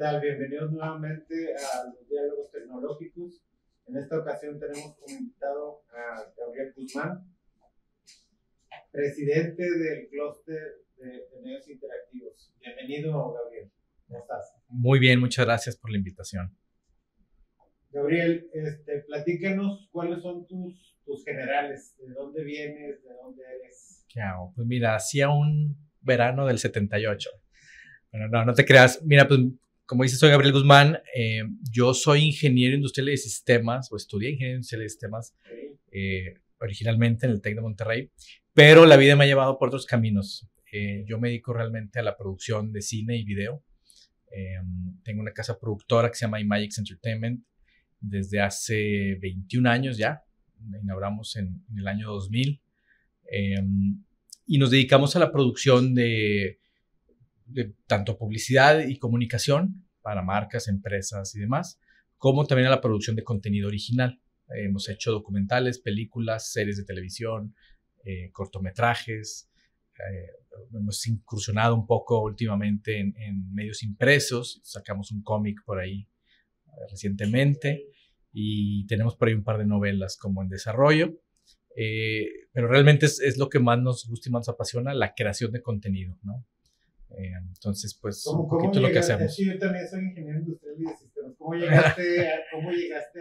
tal? Bienvenidos nuevamente a los Diálogos Tecnológicos. En esta ocasión tenemos como invitado a Gabriel Guzmán, presidente del clúster de medios interactivos. Bienvenido, Gabriel. ¿Cómo estás? Muy bien, muchas gracias por la invitación. Gabriel, platícanos cuáles son tus generales, de dónde vienes, de dónde eres. ¿Qué hago? Pues mira, hacía un verano del 78. Bueno, no te creas. Mira, pues como dices, soy Gabriel Guzmán. Yo soy ingeniero industrial de sistemas, o estudié ingeniería industrial de sistemas, originalmente en el TEC de Monterrey, pero la vida me ha llevado por otros caminos. Yo me dedico realmente a la producción de cine y video. Tengo una casa productora que se llama iMagix Entertainment desde hace 21 años ya. Inauguramos en el año 2000. Y nos dedicamos a la producción de tanto publicidad y comunicación para marcas, empresas y demás, como también a la producción de contenido original. Hemos hecho documentales, películas, series de televisión, cortometrajes. Hemos incursionado un poco últimamente en medios impresos. Sacamos un cómic por ahí recientemente y tenemos por ahí un par de novelas como en desarrollo. Pero realmente es lo que más nos gusta y más nos apasiona, la creación de contenido, ¿no? Entonces, pues, un poquito lo que hacemos. Sí, yo también soy ingeniero industrial y de sistemas. ¿Cómo llegaste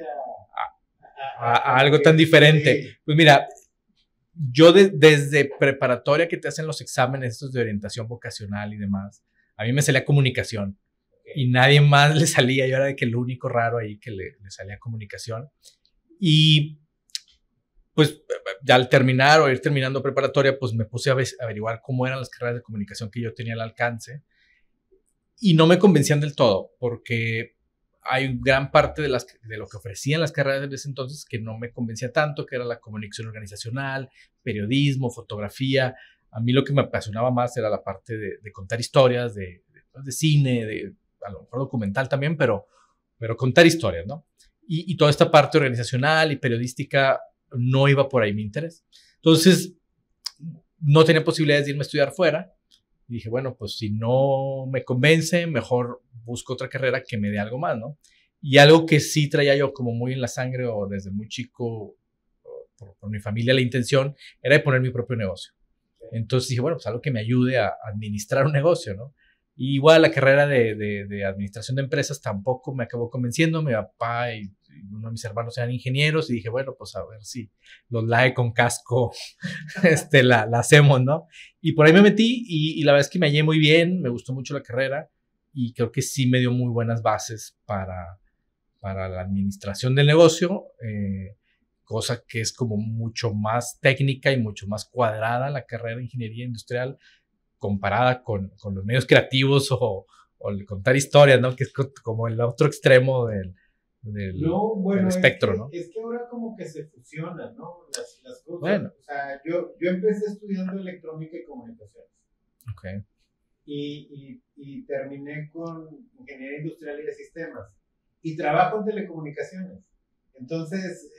a algo tan diferente? Sí. Pues mira, yo desde preparatoria que te hacen los exámenes estos de orientación vocacional y demás, a mí me salía comunicación. Y nadie más le salía. Yo era de que el único raro ahí que le salía comunicación. Y pues ya al terminar o ir terminando preparatoria, pues me puse a averiguar cómo eran las carreras de comunicación que yo tenía al alcance. Y no me convencían del todo, porque hay gran parte de lo que ofrecían las carreras de ese entonces que no me convencía tanto, que era la comunicación organizacional, periodismo, fotografía. A mí lo que me apasionaba más era la parte de contar historias, de cine, a lo mejor documental también, pero contar historias, ¿no? Y toda esta parte organizacional y periodística no iba por ahí mi interés. Entonces, no tenía posibilidades de irme a estudiar fuera. Y dije, bueno, pues si no me convence, mejor busco otra carrera que me dé algo más, ¿no? Y algo que sí traía yo como muy en la sangre o desde muy chico, por mi familia, la intención era de poner mi propio negocio. Entonces dije, bueno, pues algo que me ayude a administrar un negocio, ¿no? Y igual la carrera de administración de empresas tampoco me acabó convenciendo. Mi papá y uno de mis hermanos eran ingenieros y dije, bueno, pues a ver si los LAE con casco la hacemos, ¿no? Y por ahí me metí y la verdad es que me hallé muy bien, me gustó mucho la carrera y creo que sí me dio muy buenas bases para la administración del negocio, cosa que es como mucho más técnica y mucho más cuadrada la carrera de ingeniería industrial comparada con los medios creativos o contar historias, ¿no? Que es como el otro extremo del espectro, ¿no? Es que ahora como que se fusionan, ¿no? Las cosas. Bueno. O sea, yo empecé estudiando electrónica y comunicaciones. Ok. Y terminé con ingeniería industrial y de sistemas. Y trabajo en telecomunicaciones. Entonces,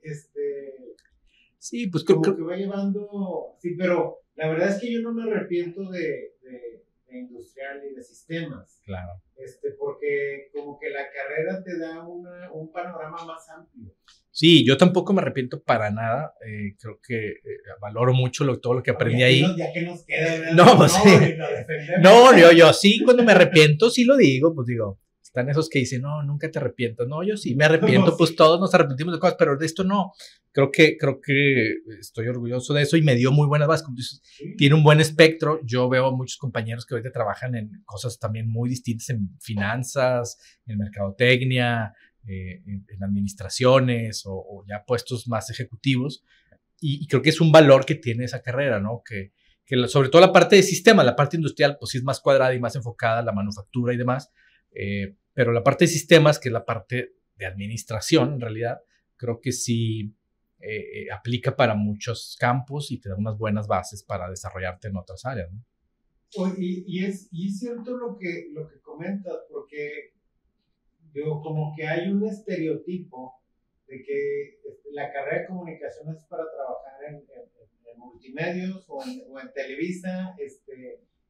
sí, pues creo que va llevando. Sí, pero la verdad es que yo no me arrepiento de industrial y de sistemas. Claro. Porque como que la carrera te da un panorama más amplio. Sí, yo tampoco me arrepiento para nada. Creo que valoro mucho todo lo que aprendí ahí. Ya que nos queda. No, pues sí. Yo sí, cuando me arrepiento, sí lo digo, pues digo. Están esos que dicen, no, nunca te arrepientas. No, yo sí me arrepiento, pues todos nos arrepentimos de cosas, pero de esto no. Creo que estoy orgulloso de eso y me dio muy buenas bases. Como dices, tiene un buen espectro. Yo veo muchos compañeros que ahorita trabajan en cosas también muy distintas, en finanzas, en mercadotecnia, en administraciones o ya puestos más ejecutivos. Y creo que es un valor que tiene esa carrera, ¿no? Que sobre todo la parte de sistemas, la parte industrial, pues sí es más cuadrada y más enfocada a la manufactura y demás. Pero la parte de sistemas, que es la parte de administración, en realidad, creo que sí aplica para muchos campos y te da unas buenas bases para desarrollarte en otras áreas, ¿no? Y es cierto lo que comentas, porque digo, como que hay un estereotipo de que la carrera de comunicación es para trabajar en multimedios o en Televisa,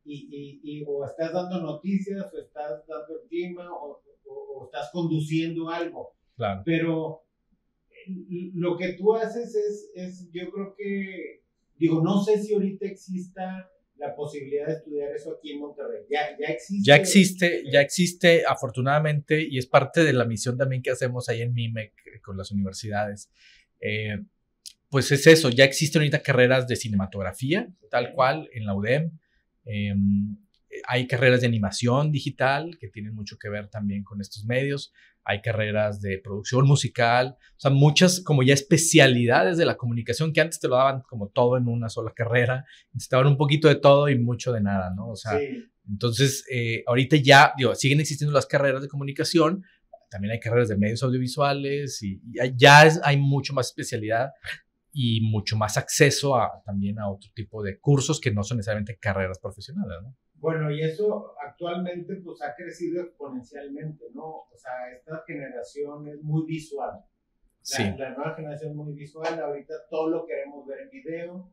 o estás dando noticias, o estás dando el clima, o estás conduciendo algo. Claro. Pero lo que tú haces yo creo que, digo, no sé si ahorita exista la posibilidad de estudiar eso aquí en Monterrey. Ya existe afortunadamente, y es parte de la misión también que hacemos ahí en MIMEC con las universidades. Pues es eso, ya existen ahorita carreras de cinematografía, tal cual, en la UDEM. Hay carreras de animación digital que tienen mucho que ver también con estos medios. Hay carreras de producción musical, o sea, muchas como ya especialidades de la comunicación que antes te lo daban como todo en una sola carrera. Necesitaban un poquito de todo y mucho de nada, ¿no? O sea, sí. Entonces, ahorita ya, digo, siguen existiendo las carreras de comunicación, también hay carreras de medios audiovisuales y ya hay mucho más especialidad y mucho más acceso también a otro tipo de cursos que no son necesariamente carreras profesionales, ¿no? Bueno, y eso actualmente pues ha crecido exponencialmente, ¿no? O sea, esta generación es muy visual. Sí. La nueva generación es muy visual, ahorita todo lo queremos ver en video,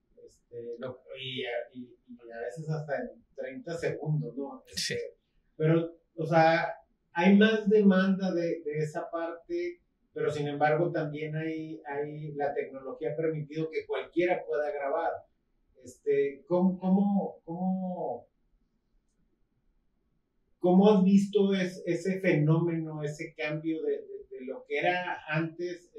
y a veces hasta en 30 segundos, ¿no? Sí. Pero, o sea, hay más demanda de esa parte, pero sin embargo también hay la tecnología ha permitido que cualquiera pueda grabar. ¿Cómo has visto ese fenómeno, ese cambio de lo que era antes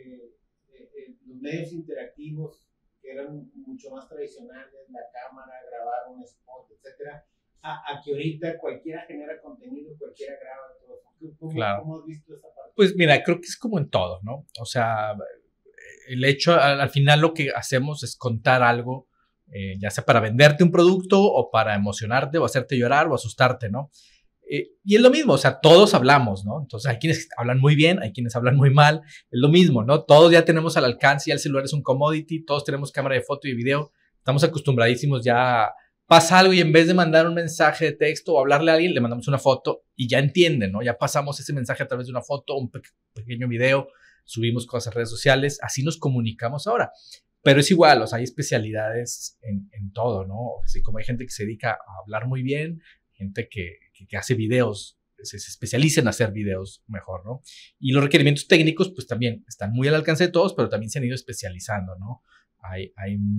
los medios interactivos, que eran mucho más tradicionales, la cámara, grabar un spot, etcétera, a que ahorita cualquiera genera contenido, cualquiera graba todo eso? Claro. ¿Cómo has visto esa parte? Pues mira, creo que es como en todo, ¿no? O sea, el hecho, al final lo que hacemos es contar algo, ya sea para venderte un producto o para emocionarte o hacerte llorar o asustarte, ¿no? Y es lo mismo, o sea, todos hablamos, ¿no? Entonces hay quienes hablan muy bien, hay quienes hablan muy mal, es lo mismo, ¿no? Todos ya tenemos al alcance, ya el celular es un commodity, todos tenemos cámara de foto y video, estamos acostumbradísimos ya, pasa algo y en vez de mandar un mensaje de texto o hablarle a alguien, le mandamos una foto y ya entienden, ¿no? Ya pasamos ese mensaje a través de una foto, un pequeño video, subimos cosas a redes sociales, así nos comunicamos ahora. Pero es igual, o sea, hay especialidades en todo, ¿no? Así como hay gente que se dedica a hablar muy bien, gente que hace videos, se especializa en hacer videos mejor, ¿no? Y los requerimientos técnicos, pues también están muy al alcance de todos, pero también se han ido especializando, ¿no? Hay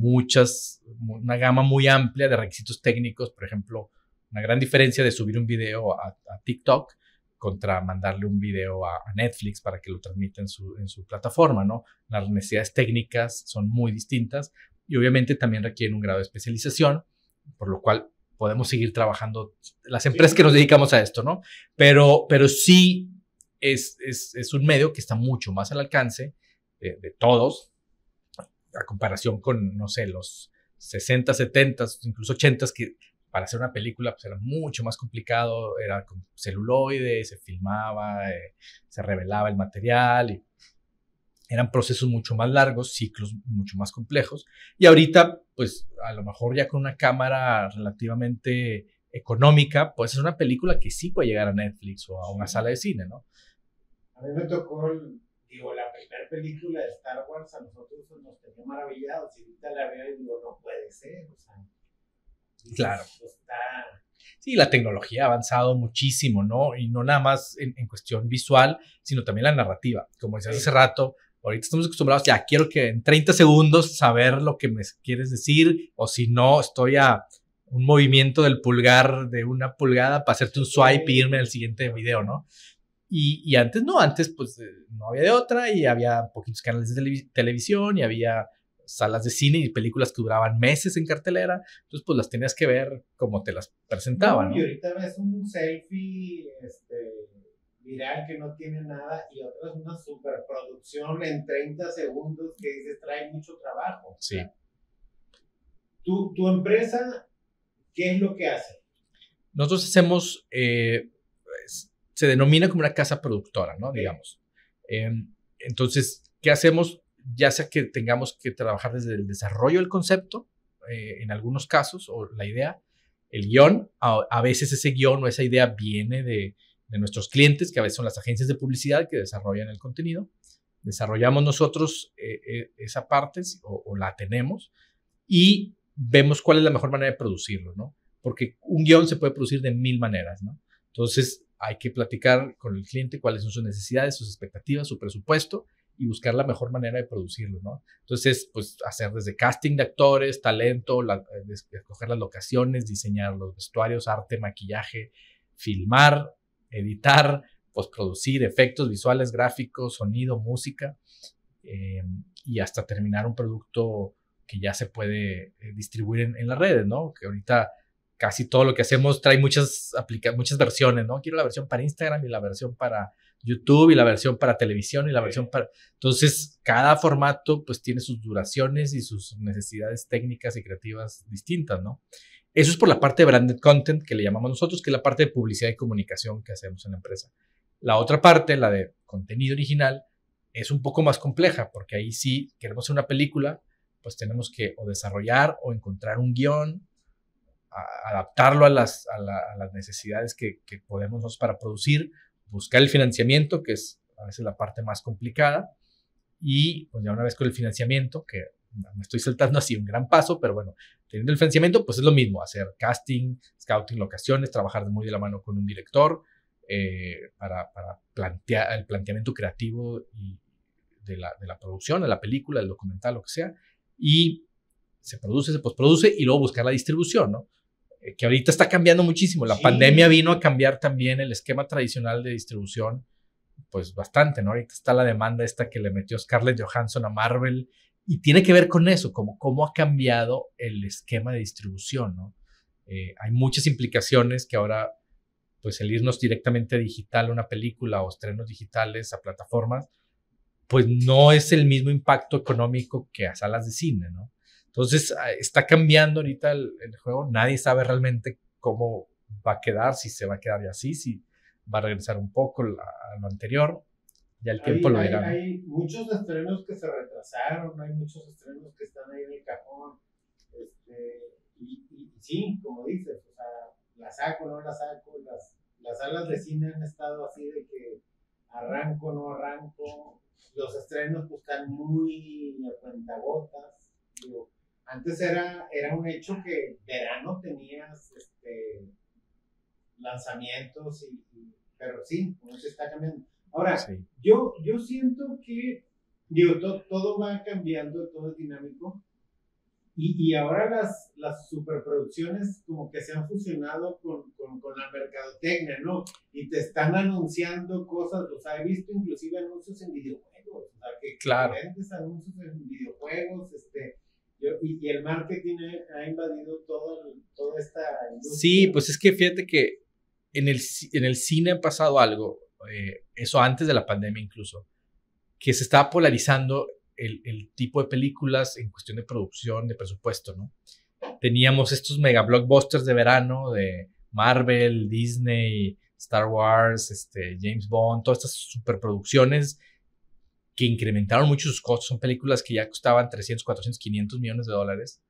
una gama muy amplia de requisitos técnicos, por ejemplo, una gran diferencia de subir un video a TikTok contra mandarle un video a Netflix para que lo transmita en su plataforma, ¿no? Las necesidades técnicas son muy distintas y obviamente también requieren un grado de especialización, por lo cual podemos seguir trabajando las empresas que nos dedicamos a esto, ¿no? Pero sí es un medio que está mucho más al alcance de todos, a comparación con, no sé, los 60, 70, incluso 80, que para hacer una película pues era mucho más complicado, era con celuloide, se filmaba, se revelaba el material, y eran procesos mucho más largos, ciclos mucho más complejos, y ahorita pues a lo mejor ya con una cámara relativamente económica, pues es una película que sí puede llegar a Netflix o a una sala de cine, ¿no? A mí me tocó, la primera película de Star Wars, a nosotros nos tenía maravillados, y ahorita la veo y digo, no puede ser, o sea, claro. Sí, la tecnología ha avanzado muchísimo, ¿no? Y no nada más en cuestión visual, sino también la narrativa. Como decías hace rato, ahorita estamos acostumbrados, ya quiero que en 30 segundos saber lo que me quieres decir, o si no, estoy a un movimiento del pulgar de 1 pulgada para hacerte un swipe y irme al siguiente video, ¿no? Y antes no, antes pues no había de otra y había poquitos canales de televisión y había salas de cine y películas que duraban meses en cartelera, entonces pues las tenías que ver como te las presentaban, ¿no? Y ahorita ves un selfie viral que no tiene nada y otra es una superproducción en 30 segundos que dices trae mucho trabajo. Sí. O sea, ¿Tu empresa qué es lo que hace? Nosotros hacemos, se denomina como una casa productora, ¿no? Okay. Digamos. Entonces, ¿qué hacemos? Ya sea que tengamos que trabajar desde el desarrollo del concepto, en algunos casos, o la idea, el guión, a veces ese guión o esa idea viene de nuestros clientes, que a veces son las agencias de publicidad que desarrollan el contenido. Desarrollamos nosotros esa parte o la tenemos y vemos cuál es la mejor manera de producirlo, ¿no? porque un guión se puede producir de 1000 maneras, ¿no? Entonces hay que platicar con el cliente cuáles son sus necesidades, sus expectativas, su presupuesto y buscar la mejor manera de producirlo, ¿no? Entonces, pues hacer desde casting de actores, talento, escoger las locaciones, diseñar los vestuarios, arte, maquillaje, filmar, editar, postproducir, efectos visuales, gráficos, sonido, música, y hasta terminar un producto que ya se puede distribuir en las redes, ¿no? Que ahorita casi todo lo que hacemos trae muchas versiones, ¿no? Quiero la versión para Instagram y la versión para YouTube y la versión para televisión y la versión para... Entonces, cada formato pues tiene sus duraciones y sus necesidades técnicas y creativas distintas, ¿no? Eso es por la parte de branded content que le llamamos nosotros, que es la parte de publicidad y comunicación que hacemos en la empresa. La otra parte, la de contenido original, es un poco más compleja, porque ahí sí queremos hacer una película, pues tenemos que o desarrollar o encontrar un guión, adaptarlo a las necesidades que podemos nosotros para producir, buscar el financiamiento, que es a veces la parte más complicada, y pues ya una vez con el financiamiento, que me estoy saltando así un gran paso, pero bueno, teniendo el financiamiento, pues es lo mismo, hacer casting, scouting, locaciones, trabajar muy de la mano con un director para plantear el planteamiento creativo y de la producción, de la película, del documental, lo que sea, y se produce, se postproduce y luego buscar la distribución, ¿no? Que ahorita está cambiando muchísimo. La pandemia vino a cambiar también el esquema tradicional de distribución, pues bastante, ¿no? Ahorita está la demanda esta que le metió Scarlett Johansson a Marvel y tiene que ver con eso, como cómo ha cambiado el esquema de distribución, ¿no? Hay muchas implicaciones que ahora, pues el irnos directamente a digital, una película o estrenos digitales a plataformas, pues no es el mismo impacto económico que a salas de cine, ¿no? Entonces está cambiando ahorita el juego, nadie sabe realmente cómo va a quedar, si se va a quedar así, si va a regresar un poco a lo anterior, ya el tiempo lo dirá. Hay muchos estrenos que se retrasaron, hay muchos estrenos que están ahí en el cajón, y sí, como dices, o sea, la saco, no la saco, las salas de cine han estado así de que arranco, no arranco, los estrenos pues están muy a cuentagotas, digo, antes era un hecho que verano tenías lanzamientos, pero sí, no se está cambiando. Ahora, sí. yo siento que, digo, todo va cambiando, todo es dinámico, y ahora las superproducciones como que se han fusionado con la mercadotecnia, ¿no? Y te están anunciando cosas, o sea, he visto inclusive anuncios en videojuegos, o sea, que vendes anuncios en videojuegos, y el marketing ha invadido toda esta industria. Sí, pues es que fíjate que en el cine ha pasado algo, eso antes de la pandemia incluso, que se estaba polarizando el tipo de películas en cuestión de producción, de presupuesto, ¿no? Teníamos estos mega blockbusters de verano de Marvel, Disney, Star Wars, James Bond, todas estas superproducciones que incrementaron mucho sus costos. Son películas que ya costaban 300, 400, 500 millones de dólares.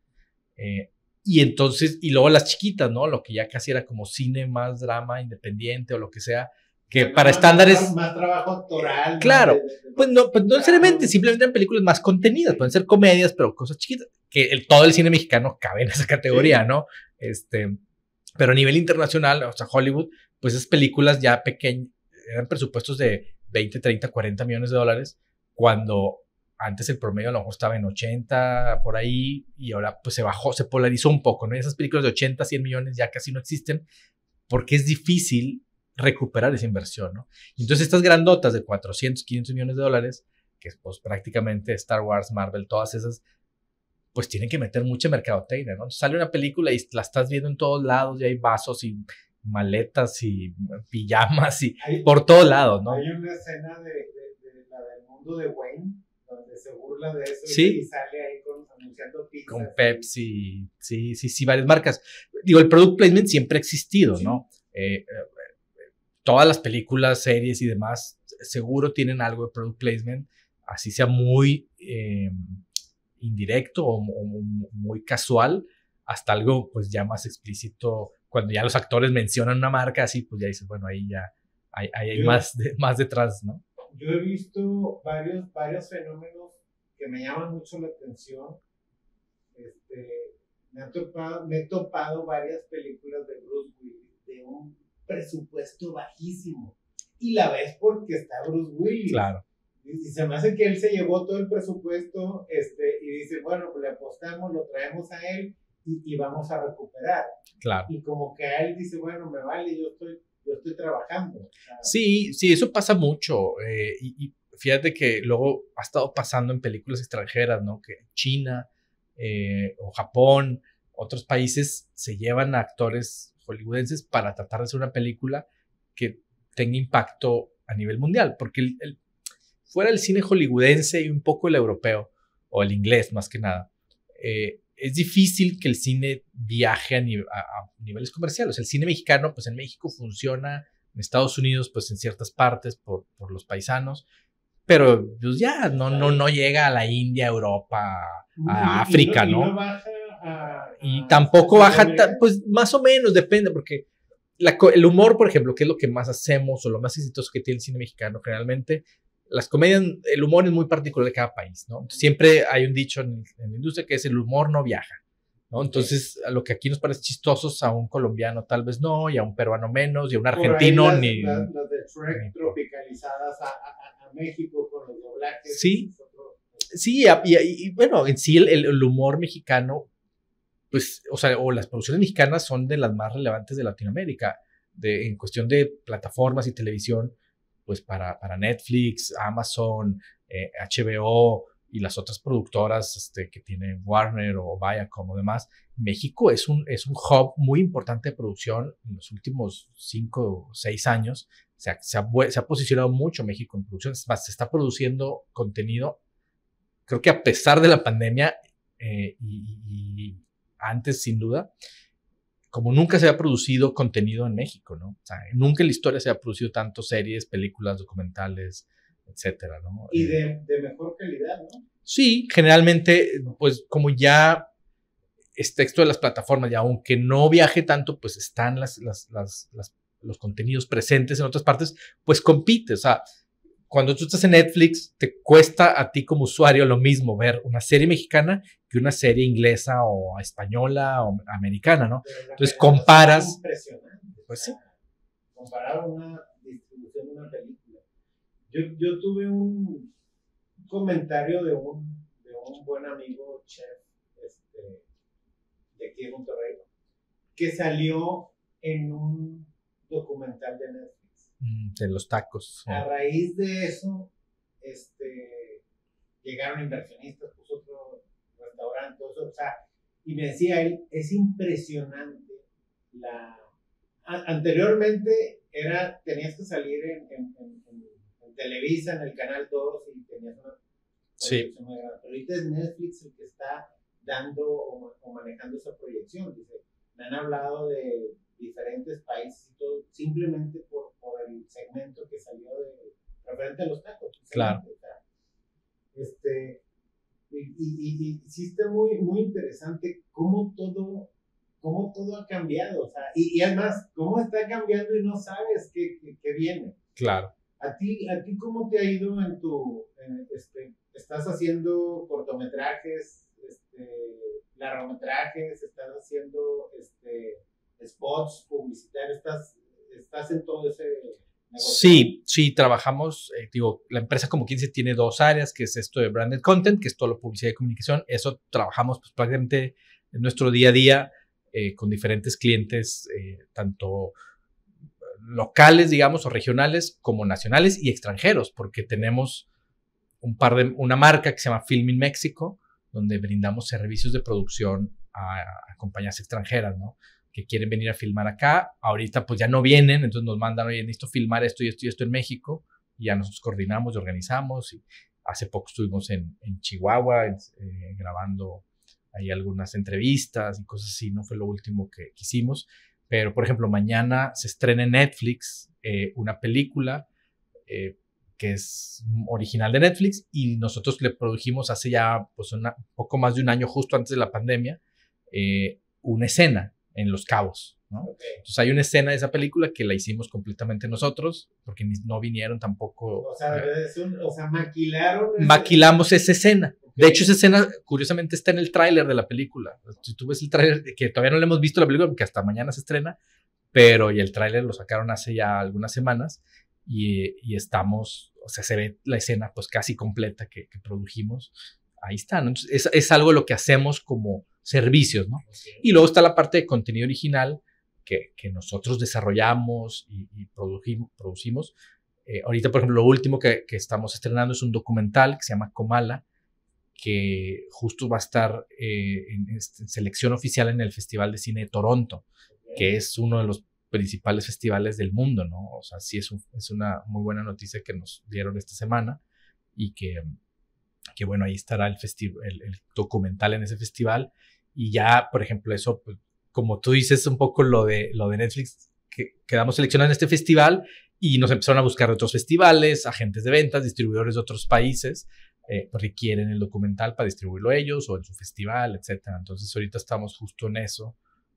Y entonces, y luego las chiquitas, ¿no? Lo que ya casi era como cine más drama independiente o lo que sea, que para estándares... Más trabajo actoral. Claro, pues no necesariamente, simplemente eran películas más contenidas, pueden ser comedias, pero cosas chiquitas, que todo el cine mexicano cabe en esa categoría, ¿no? Pero a nivel internacional, o sea, Hollywood, pues esas películas ya pequeñas, eran presupuestos de 20, 30, 40 millones de dólares, cuando antes el promedio a lo mejor estaba en 80, por ahí, y ahora pues se bajó, se polarizó un poco, ¿no? Y esas películas de 80, 100 millones ya casi no existen, porque es difícil recuperar esa inversión, ¿no? Entonces estas grandotas de 400, 500 millones de dólares, que es pues prácticamente Star Wars, Marvel, todas esas, pues tienen que meter mucha mercadotecnia, ¿no? Entonces, sale una película y la estás viendo en todos lados y hay vasos y maletas y pijamas y por todos lados, ¿no? Hay una escena de la del mundo de Wayne donde se burla de eso, ¿sí? Y sale ahí anunciando pizza. Con Pepsi, sí, varias marcas. Digo, el product placement siempre ha existido, sí. ¿No? Todas las películas, series y demás seguro tienen algo de product placement, así sea muy indirecto o muy casual, hasta algo pues ya más explícito, cuando ya los actores mencionan una marca así, pues ya dices, bueno, ahí ya hay más detrás, ¿no? Yo he visto varios fenómenos que me llaman mucho la atención, me he topado varias películas de Bruce Willis de un presupuesto bajísimo. Y la ves porque está Bruce Willis. Claro. Y se me hace que él se llevó todo el presupuesto y dice, bueno, pues le apostamos, lo traemos a él y vamos a recuperar. Claro. Y como que a él dice, bueno, me vale, yo estoy trabajando. O sea, sí, eso pasa mucho. Y fíjate que luego ha estado pasando en películas extranjeras, ¿no? Que China o Japón, otros países se llevan a actores hollywoodenses para tratar de hacer una película que tenga impacto a nivel mundial, porque fuera el cine hollywoodense y un poco el europeo, o el inglés más que nada, es difícil que el cine viaje a niveles comerciales. El cine mexicano, pues en México funciona, en Estados Unidos, pues en ciertas partes por los paisanos, pero pues ya no llega a la India, Europa, a África, ¿no? Y no baja y tampoco baja, pues más o menos, depende, porque el humor, por ejemplo, que es lo que más hacemos o lo más exitoso que tiene el cine mexicano, generalmente, las comedias, el humor es muy particular de cada país, ¿no? Siempre hay un dicho en la industria que es el humor no viaja, ¿no? Entonces, a lo que aquí nos parece chistosos, a un colombiano tal vez no, y a un peruano menos, y a un argentino ni... Las de Shrek tropicalizadas a México con los doblajes. Sí, sí, y bueno, en sí el humor mexicano, pues, o las producciones mexicanas son de las más relevantes de Latinoamérica, en cuestión de plataformas y televisión, pues para Netflix, Amazon, HBO y las otras productoras que tienen Warner o Viacom o demás. México es un hub muy importante de producción en los últimos 5 o 6 años. Se ha posicionado mucho México en producción. Es más, se está produciendo contenido, creo que a pesar de la pandemia y antes, sin duda, como nunca se había producido contenido en México, ¿no? O sea, nunca en la historia se ha producido tanto series, películas, documentales, etcétera, ¿no? Y de mejor calidad, ¿no? Sí, generalmente, pues como ya es texto de las plataformas, y aunque no viaje tanto, pues están los contenidos presentes en otras partes, pues compite. O sea, cuando tú estás en Netflix, te cuesta a ti como usuario lo mismo ver una serie mexicana que una serie inglesa o española o americana, ¿no? Entonces comparas. Es impresionante. Pues sí. Comparar una distribución de una película. Yo tuve un comentario de un buen amigo chef de aquí de Monterrey que salió en un documental de Netflix. De los tacos. A raíz de eso, llegaron inversionistas, puso otro restaurante, o sea, y me decía él, es impresionante anteriormente tenías que salir en Televisa, en el Canal 2 y tenías una proyección muy grande, pero ahorita es Netflix el que está dando o manejando esa proyección. Dice, me han hablado de diferentes países y todo, simplemente por el segmento que salió referente a los tacos. Claro. Y sí está muy, muy interesante cómo todo ha cambiado, o sea, y además, cómo está cambiando y no sabes qué viene. Claro. ¿A ti cómo te ha ido estás haciendo cortometrajes, largometrajes, estás haciendo spots publicitarios, estás en todo ese negocio? Sí, trabajamos, la empresa como quien dice tiene 2 áreas, que es esto de branded content, que es todo lo publicidad y comunicación. Eso trabajamos pues prácticamente en nuestro día a día con diferentes clientes, tanto locales, digamos, o regionales, como nacionales y extranjeros, porque tenemos una marca que se llama Film in Mexico, donde brindamos servicios de producción a compañías extranjeras, ¿no? Que quieren venir a filmar acá. Ahorita pues ya no vienen, entonces nos mandan, oye, necesito filmar esto y esto y esto en México, y ya nosotros coordinamos y organizamos. Y hace poco estuvimos en Chihuahua grabando ahí algunas entrevistas y cosas así, no fue lo último que hicimos. Pero, por ejemplo, mañana se estrena en Netflix una película que es original de Netflix, y nosotros le produjimos hace ya pues un poco más de un año, justo antes de la pandemia, una escena en Los Cabos, ¿no? Okay. Entonces hay una escena de esa película que la hicimos completamente nosotros, porque no vinieron tampoco. O sea, maquilamos esa escena. De hecho, esa escena, curiosamente, está en el tráiler de la película. Si tú ves el tráiler, que todavía no le hemos visto la película, porque hasta mañana se estrena, pero y el tráiler lo sacaron hace ya algunas semanas y estamos, o sea, se ve la escena pues casi completa que produjimos. Ahí está, ¿no? Entonces, es algo lo que hacemos como servicios, ¿no? Okay. Y luego está la parte de contenido original que nosotros desarrollamos y producimos. Ahorita, por ejemplo, lo último que estamos estrenando es un documental que se llama Comala, que justo va a estar en selección oficial en el Festival de Cine de Toronto, que es uno de los principales festivales del mundo, ¿no? O sea, sí es una muy buena noticia que nos dieron esta semana y que bueno, ahí estará el documental en ese festival. Y ya, por ejemplo, eso, pues, como tú dices, un poco lo de Netflix, que quedamos seleccionados en este festival y nos empezaron a buscar de otros festivales, agentes de ventas, distribuidores de otros países, porque quieren el documental para distribuirlo ellos o en su festival, etcétera. Entonces, ahorita estamos justo en eso.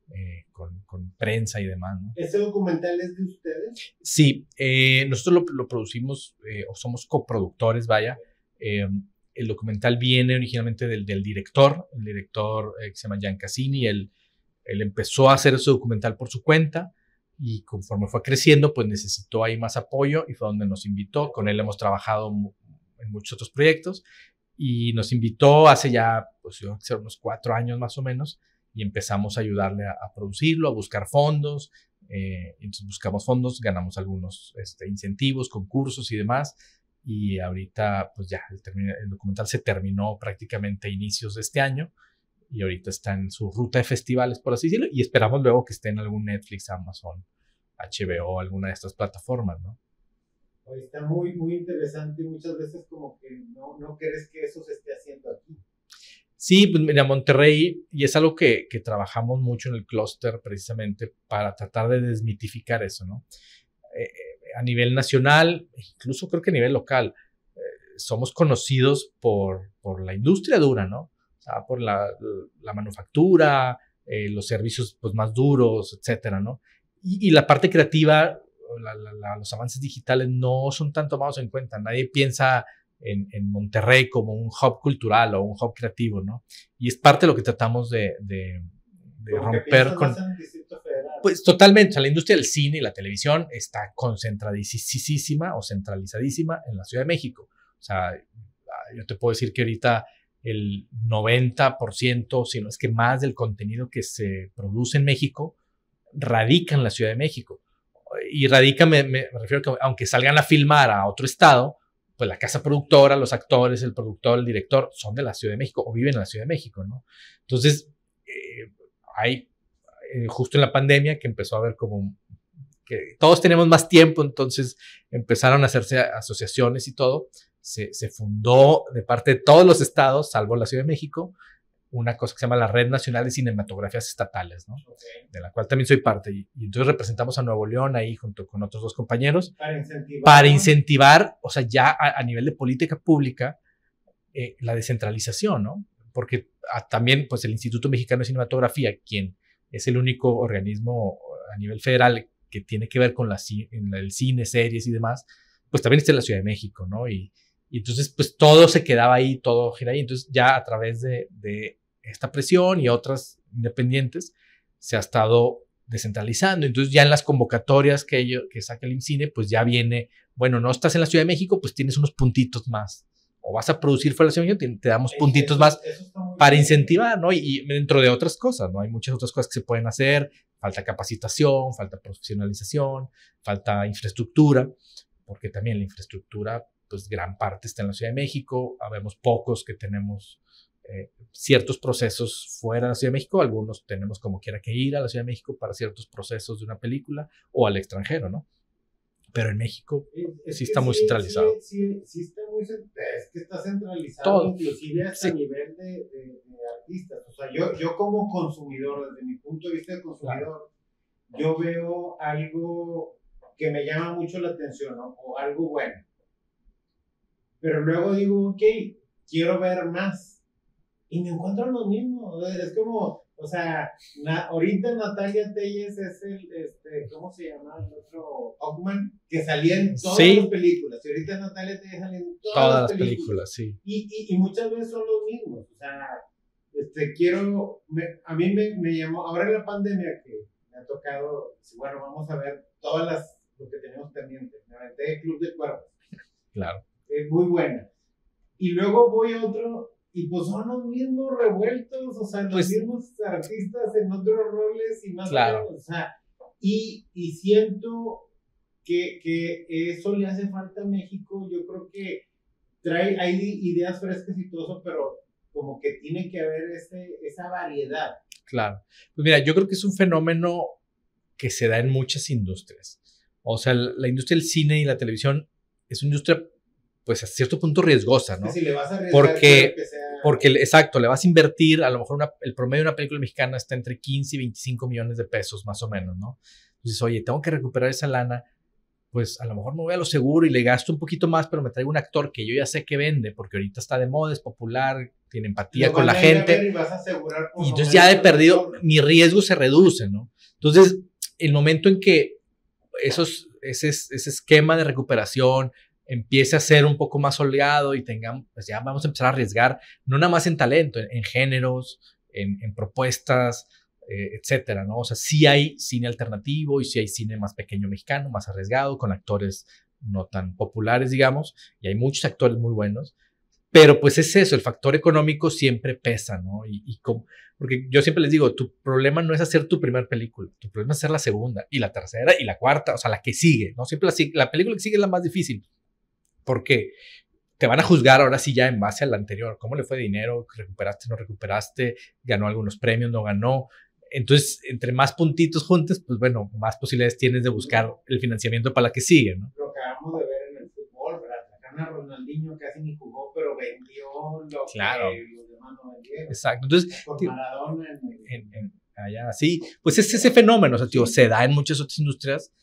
Con prensa y demás, ¿no? ¿Ese documental es de ustedes? Sí, nosotros lo producimos o somos coproductores, vaya. El documental viene originalmente del director, el director que se llama Gian Cassini. Él empezó a hacer ese documental por su cuenta y conforme fue creciendo, pues necesitó ahí más apoyo y fue donde nos invitó. Con él hemos trabajado en muchos otros proyectos y nos invitó hace ya, pues yo creo que unos 4 años más o menos, y empezamos a ayudarle a producirlo, a buscar fondos. Entonces buscamos fondos, ganamos algunos incentivos, concursos y demás. Y ahorita, pues ya, el documental se terminó prácticamente a inicios de este año y ahorita está en su ruta de festivales, por así decirlo, y esperamos luego que esté en algún Netflix, Amazon, HBO, alguna de estas plataformas, ¿no? Está muy, muy interesante y muchas veces como que no crees que eso se esté haciendo aquí. Sí, pues mira, Monterrey, y es algo que trabajamos mucho en el clúster precisamente para tratar de desmitificar eso, ¿no? A nivel nacional, incluso creo que a nivel local, somos conocidos por la industria dura, ¿no? O sea, por la manufactura, los servicios pues, más duros, etcétera, ¿no? Y la parte creativa, los avances digitales no son tan tomados en cuenta. Nadie piensa en Monterrey como un hub cultural o un hub creativo, ¿no? Y es parte de lo que tratamos de romper con... Pues totalmente, o sea, la industria del cine y la televisión está concentradísima o centralizadísima en la Ciudad de México. O sea, yo te puedo decir que ahorita el 90%, si no es que más del contenido que se produce en México, radica en la Ciudad de México. Y radica, me refiero a que aunque salgan a filmar a otro estado, pues la casa productora, los actores, el productor, el director, son de la Ciudad de México o viven en la Ciudad de México, ¿no? Entonces, hay justo en la pandemia que empezó a haber como que todos tenemos más tiempo, entonces empezaron a hacerse asociaciones y todo. Se fundó de parte de todos los estados, salvo la Ciudad de México, una cosa que se llama la Red Nacional de Cinematografías Estatales, ¿no? Okay. De la cual también soy parte. Y entonces representamos a Nuevo León ahí junto con otros 2 compañeros. Para incentivar, o sea, ya a nivel de política pública, la descentralización, ¿no? Porque también, pues, el Instituto Mexicano de Cinematografía, quien es el único organismo a nivel federal que tiene que ver con el cine, series y demás, pues también está en la Ciudad de México, ¿no? Y entonces, pues todo se quedaba ahí, todo gira ahí. Entonces, ya a través de esta presión y otras independientes, se ha estado descentralizando. Entonces, ya en las convocatorias que saca el IMCINE, pues ya viene, bueno, no estás en la Ciudad de México, pues tienes unos puntitos más. O vas a producir fuera de la Ciudad de México, te damos puntitos más para incentivar, ¿no? Y dentro de otras cosas, ¿no? Hay muchas otras cosas que se pueden hacer. Falta capacitación, falta profesionalización, falta infraestructura, porque también la infraestructura, pues gran parte está en la Ciudad de México. Habemos pocos que tenemos ciertos procesos fuera de la Ciudad de México. Algunos tenemos como quiera que ir a la Ciudad de México para ciertos procesos de una película o al extranjero, ¿no? Pero en México sí está muy centralizado. Sí está muy centralizado. Es que está centralizado todo. Inclusive hasta a nivel de artistas. O sea, yo como consumidor, desde mi punto de vista de consumidor, yo veo algo que me llama mucho la atención, ¿no? O algo bueno. Pero luego digo, ok, quiero ver más. Y me encuentro lo mismo. Es como, O sea, ahorita Natalia Telles es ¿cómo se llama? El otro Ockman, que salía en todas las películas. Y ahorita Natalia Telles sale en todas las películas. Sí. Y muchas veces son los mismos. O sea, a mí me llamó, ahora en la pandemia que me ha tocado, bueno, vamos a ver lo que tenemos pendiente. Me aventé Club de Cuervos. Claro. Es muy buena. Y luego voy a otro, y pues son los mismos revueltos, o sea, los mismos artistas en otros roles y más claro. o menos, o sea, y siento que eso le hace falta a México. Yo creo que hay ideas frescas y todo eso, pero como que tiene que haber esa variedad. Claro. Pues mira, yo creo que es un fenómeno que se da en muchas industrias. O sea, la industria del cine y la televisión es una industria, pues a cierto punto riesgosa, ¿no? Si le vas a arriesgar, porque exacto, le vas a invertir, a lo mejor el promedio de una película mexicana está entre 15 y 25 millones de pesos, más o menos, ¿no? Entonces, oye, tengo que recuperar esa lana, pues a lo mejor me voy a lo seguro y le gasto un poquito más, pero me traigo un actor que yo ya sé que vende, porque ahorita está de moda, es popular, tiene empatía con la gente. Y vas a asegurar y entonces ya de perdido, mi riesgo se reduce, ¿no? Entonces, el momento en que ese esquema de recuperación empiece a ser un poco más holgado y tengamos, pues ya vamos a empezar a arriesgar, no nada más en talento, en géneros, en propuestas, etcétera, ¿no? O sea, sí hay cine alternativo y sí hay cine más pequeño mexicano, más arriesgado, con actores no tan populares, digamos, y hay muchos actores muy buenos, pero pues es eso, el factor económico siempre pesa, ¿no? Porque yo siempre les digo, tu problema no es hacer tu primera película, tu problema es hacer la segunda, y la tercera, y la cuarta, o sea, la que sigue, ¿no? Siempre la película que sigue es la más difícil, porque te van a juzgar ahora sí ya en base a la anterior, ¿cómo le fue de dinero? ¿Recuperaste, no recuperaste? ¿Ganó algunos premios, no ganó? Entonces, entre más puntitos juntes, pues bueno, más posibilidades tienes de buscar el financiamiento para la que sigue, ¿no? Lo acabamos de ver en el fútbol, ¿verdad? Sacaron a Ronaldinho, casi ni jugó, pero vendió lo que los demás no vendieron. Exacto. Entonces, por Maradona allá, sí, pues es ese fenómeno, o sea, tío, se da en muchas otras industrias.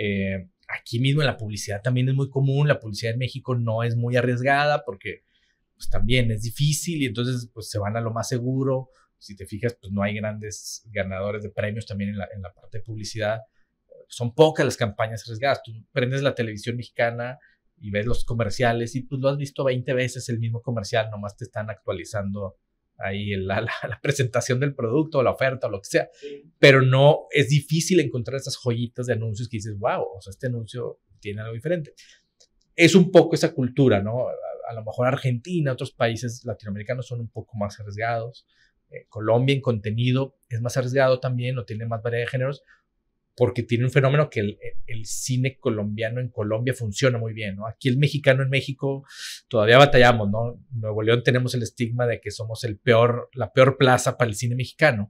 Aquí mismo en la publicidad también es muy común. La publicidad en México no es muy arriesgada porque pues también es difícil y entonces pues se van a lo más seguro. Si te fijas, pues no hay grandes ganadores de premios también en la parte de publicidad. Son pocas las campañas arriesgadas. Tú prendes la televisión mexicana y ves los comerciales y pues lo has visto 20 veces el mismo comercial, nomás te están actualizando ahí la presentación del producto o la oferta o lo que sea. Sí. Pero no, es difícil encontrar esas joyitas de anuncios que dices, wow, o sea, este anuncio tiene algo diferente. Es un poco esa cultura, ¿no? A lo mejor Argentina, otros países latinoamericanos son un poco más arriesgados. Colombia en contenido es más arriesgado también, o tiene más variedad de géneros, porque tiene un fenómeno que el cine colombiano en Colombia funciona muy bien, ¿no? Aquí el mexicano en México todavía batallamos, ¿no? Nuevo León tenemos el estigma de que somos la peor plaza para el cine mexicano,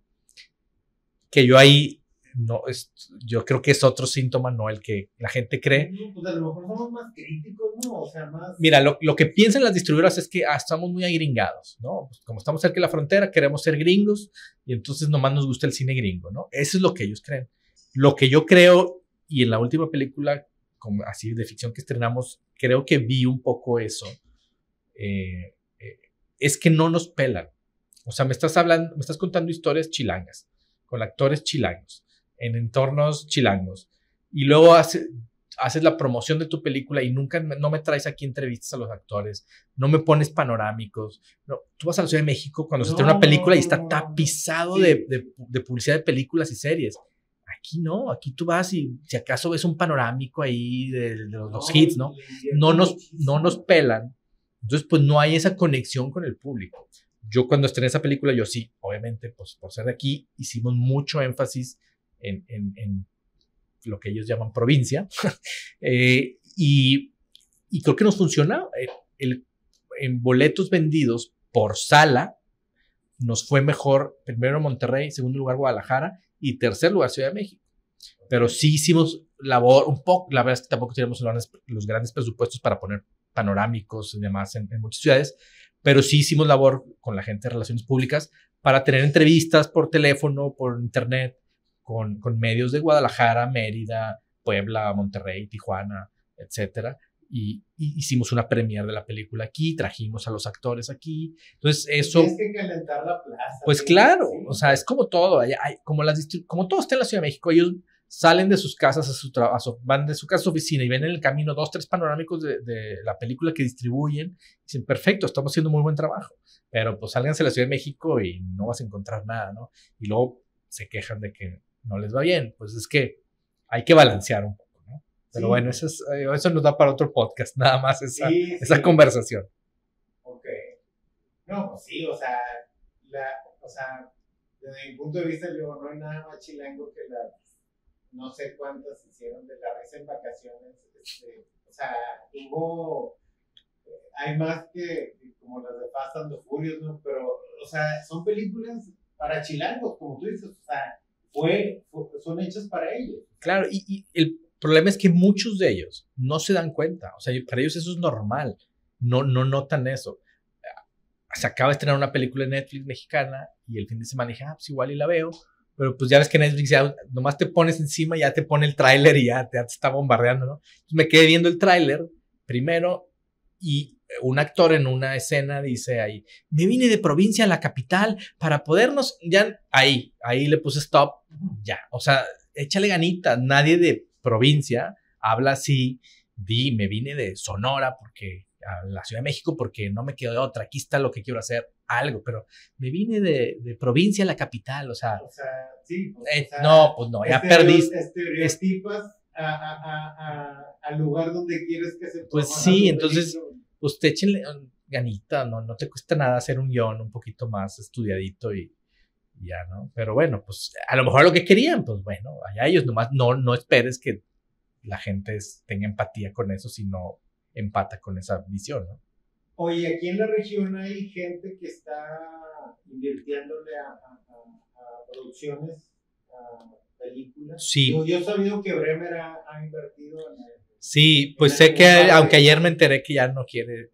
que yo ahí, yo creo que es otro síntoma, no el que la gente cree. Pues a lo mejor somos más críticos, ¿no? O sea, más... Mira, lo que piensan las distribuidoras es que estamos muy agringados, ¿no? Pues como estamos cerca de la frontera, queremos ser gringos y entonces nomás nos gusta el cine gringo, ¿no? Eso es lo que ellos creen. Lo que yo creo, y en la última película como así de ficción que estrenamos, creo que vi un poco eso, es que no nos pelan. O sea, me estás contando historias chilangas, con actores chilangos, en entornos chilangos, y luego haces la promoción de tu película y no me traes aquí entrevistas a los actores, no me pones panorámicos. No, tú vas a la Ciudad de México cuando se estrena una película y está tapizado de publicidad de películas y series. Aquí no, aquí tú vas y si acaso ves un panorámico ahí de los hits, ¿no? No nos pelan. Entonces, pues no hay esa conexión con el público. Yo cuando estrené esa película, yo sí, obviamente, pues por ser de aquí, hicimos mucho énfasis en lo que ellos llaman provincia. Y creo que nos funciona. En boletos vendidos por sala, nos fue mejor, primero Monterrey, segundo lugar Guadalajara, y tercer lugar Ciudad de México. Pero sí hicimos labor un poco, la verdad es que tampoco teníamos los grandes presupuestos para poner panorámicos y demás en muchas ciudades, pero sí hicimos labor con la gente de relaciones públicas para tener entrevistas por teléfono, por internet, con medios de Guadalajara, Mérida, Puebla, Monterrey, Tijuana, etcétera. y hicimos una premiere de la película aquí, trajimos a los actores aquí. Entonces eso... Tienes que calentar la plaza. Pues claro, sí. O sea, es como todo. Como todo está en la Ciudad de México, ellos salen de sus casas a su trabajo, van de su casa a su oficina y ven en el camino 2, 3 panorámicos de la película que distribuyen. Y dicen, perfecto, estamos haciendo muy buen trabajo. Pero pues sálganse a la Ciudad de México y no vas a encontrar nada, ¿no? Y luego se quejan de que no les va bien. Pues es que hay que balancear un poco, ¿no? Pero sí, bueno, eso nos da para otro podcast, nada más esa conversación. Ok. No, pues sí, o sea, desde mi punto de vista, yo no hay nada más chilango que no sé cuántas hicieron de La Risa en Vacaciones. O sea, hay más que como las de Fast and the Furious, ¿no? Pero, o sea, son películas para chilangos, como tú dices, o sea, son hechas para ellos. Claro, y el problema es que muchos de ellos no se dan cuenta, o sea, para ellos eso es normal, no notan eso. Se acaba de estrenar una película en Netflix mexicana y el fin de semana dije, pues igual y la veo, pero pues ya ves que Netflix ya nomás te pones encima, ya te pone el tráiler y ya te está bombardeando, ¿no? Entonces me quedé viendo el tráiler primero y un actor en una escena dice ahí, me vine de provincia a la capital para podernos, ya ahí le puse stop, ya, o sea, échale ganita, nadie de provincia habla así, me vine de Sonora porque a la Ciudad de México porque no me quedo de otra, aquí está lo que quiero hacer, algo, pero me vine de provincia a la capital, o sea sí, no, pues no, ya perdiste. Estereotipas al lugar donde quieres que se pues sí, entonces, pues te échenle ganita, no te cuesta nada hacer un guión un poquito más estudiadito y ya, ¿no? Pero bueno, pues a lo mejor lo que querían, pues bueno, allá ellos nomás no esperes que la gente tenga empatía con eso, sino empata con esa visión, ¿no? Oye, aquí en la región hay gente que está invirtiéndole a producciones, a películas. Sí. Yo he sabido que Bremer ha invertido en sí, pues sé que, aunque ayer me enteré que ya no quiere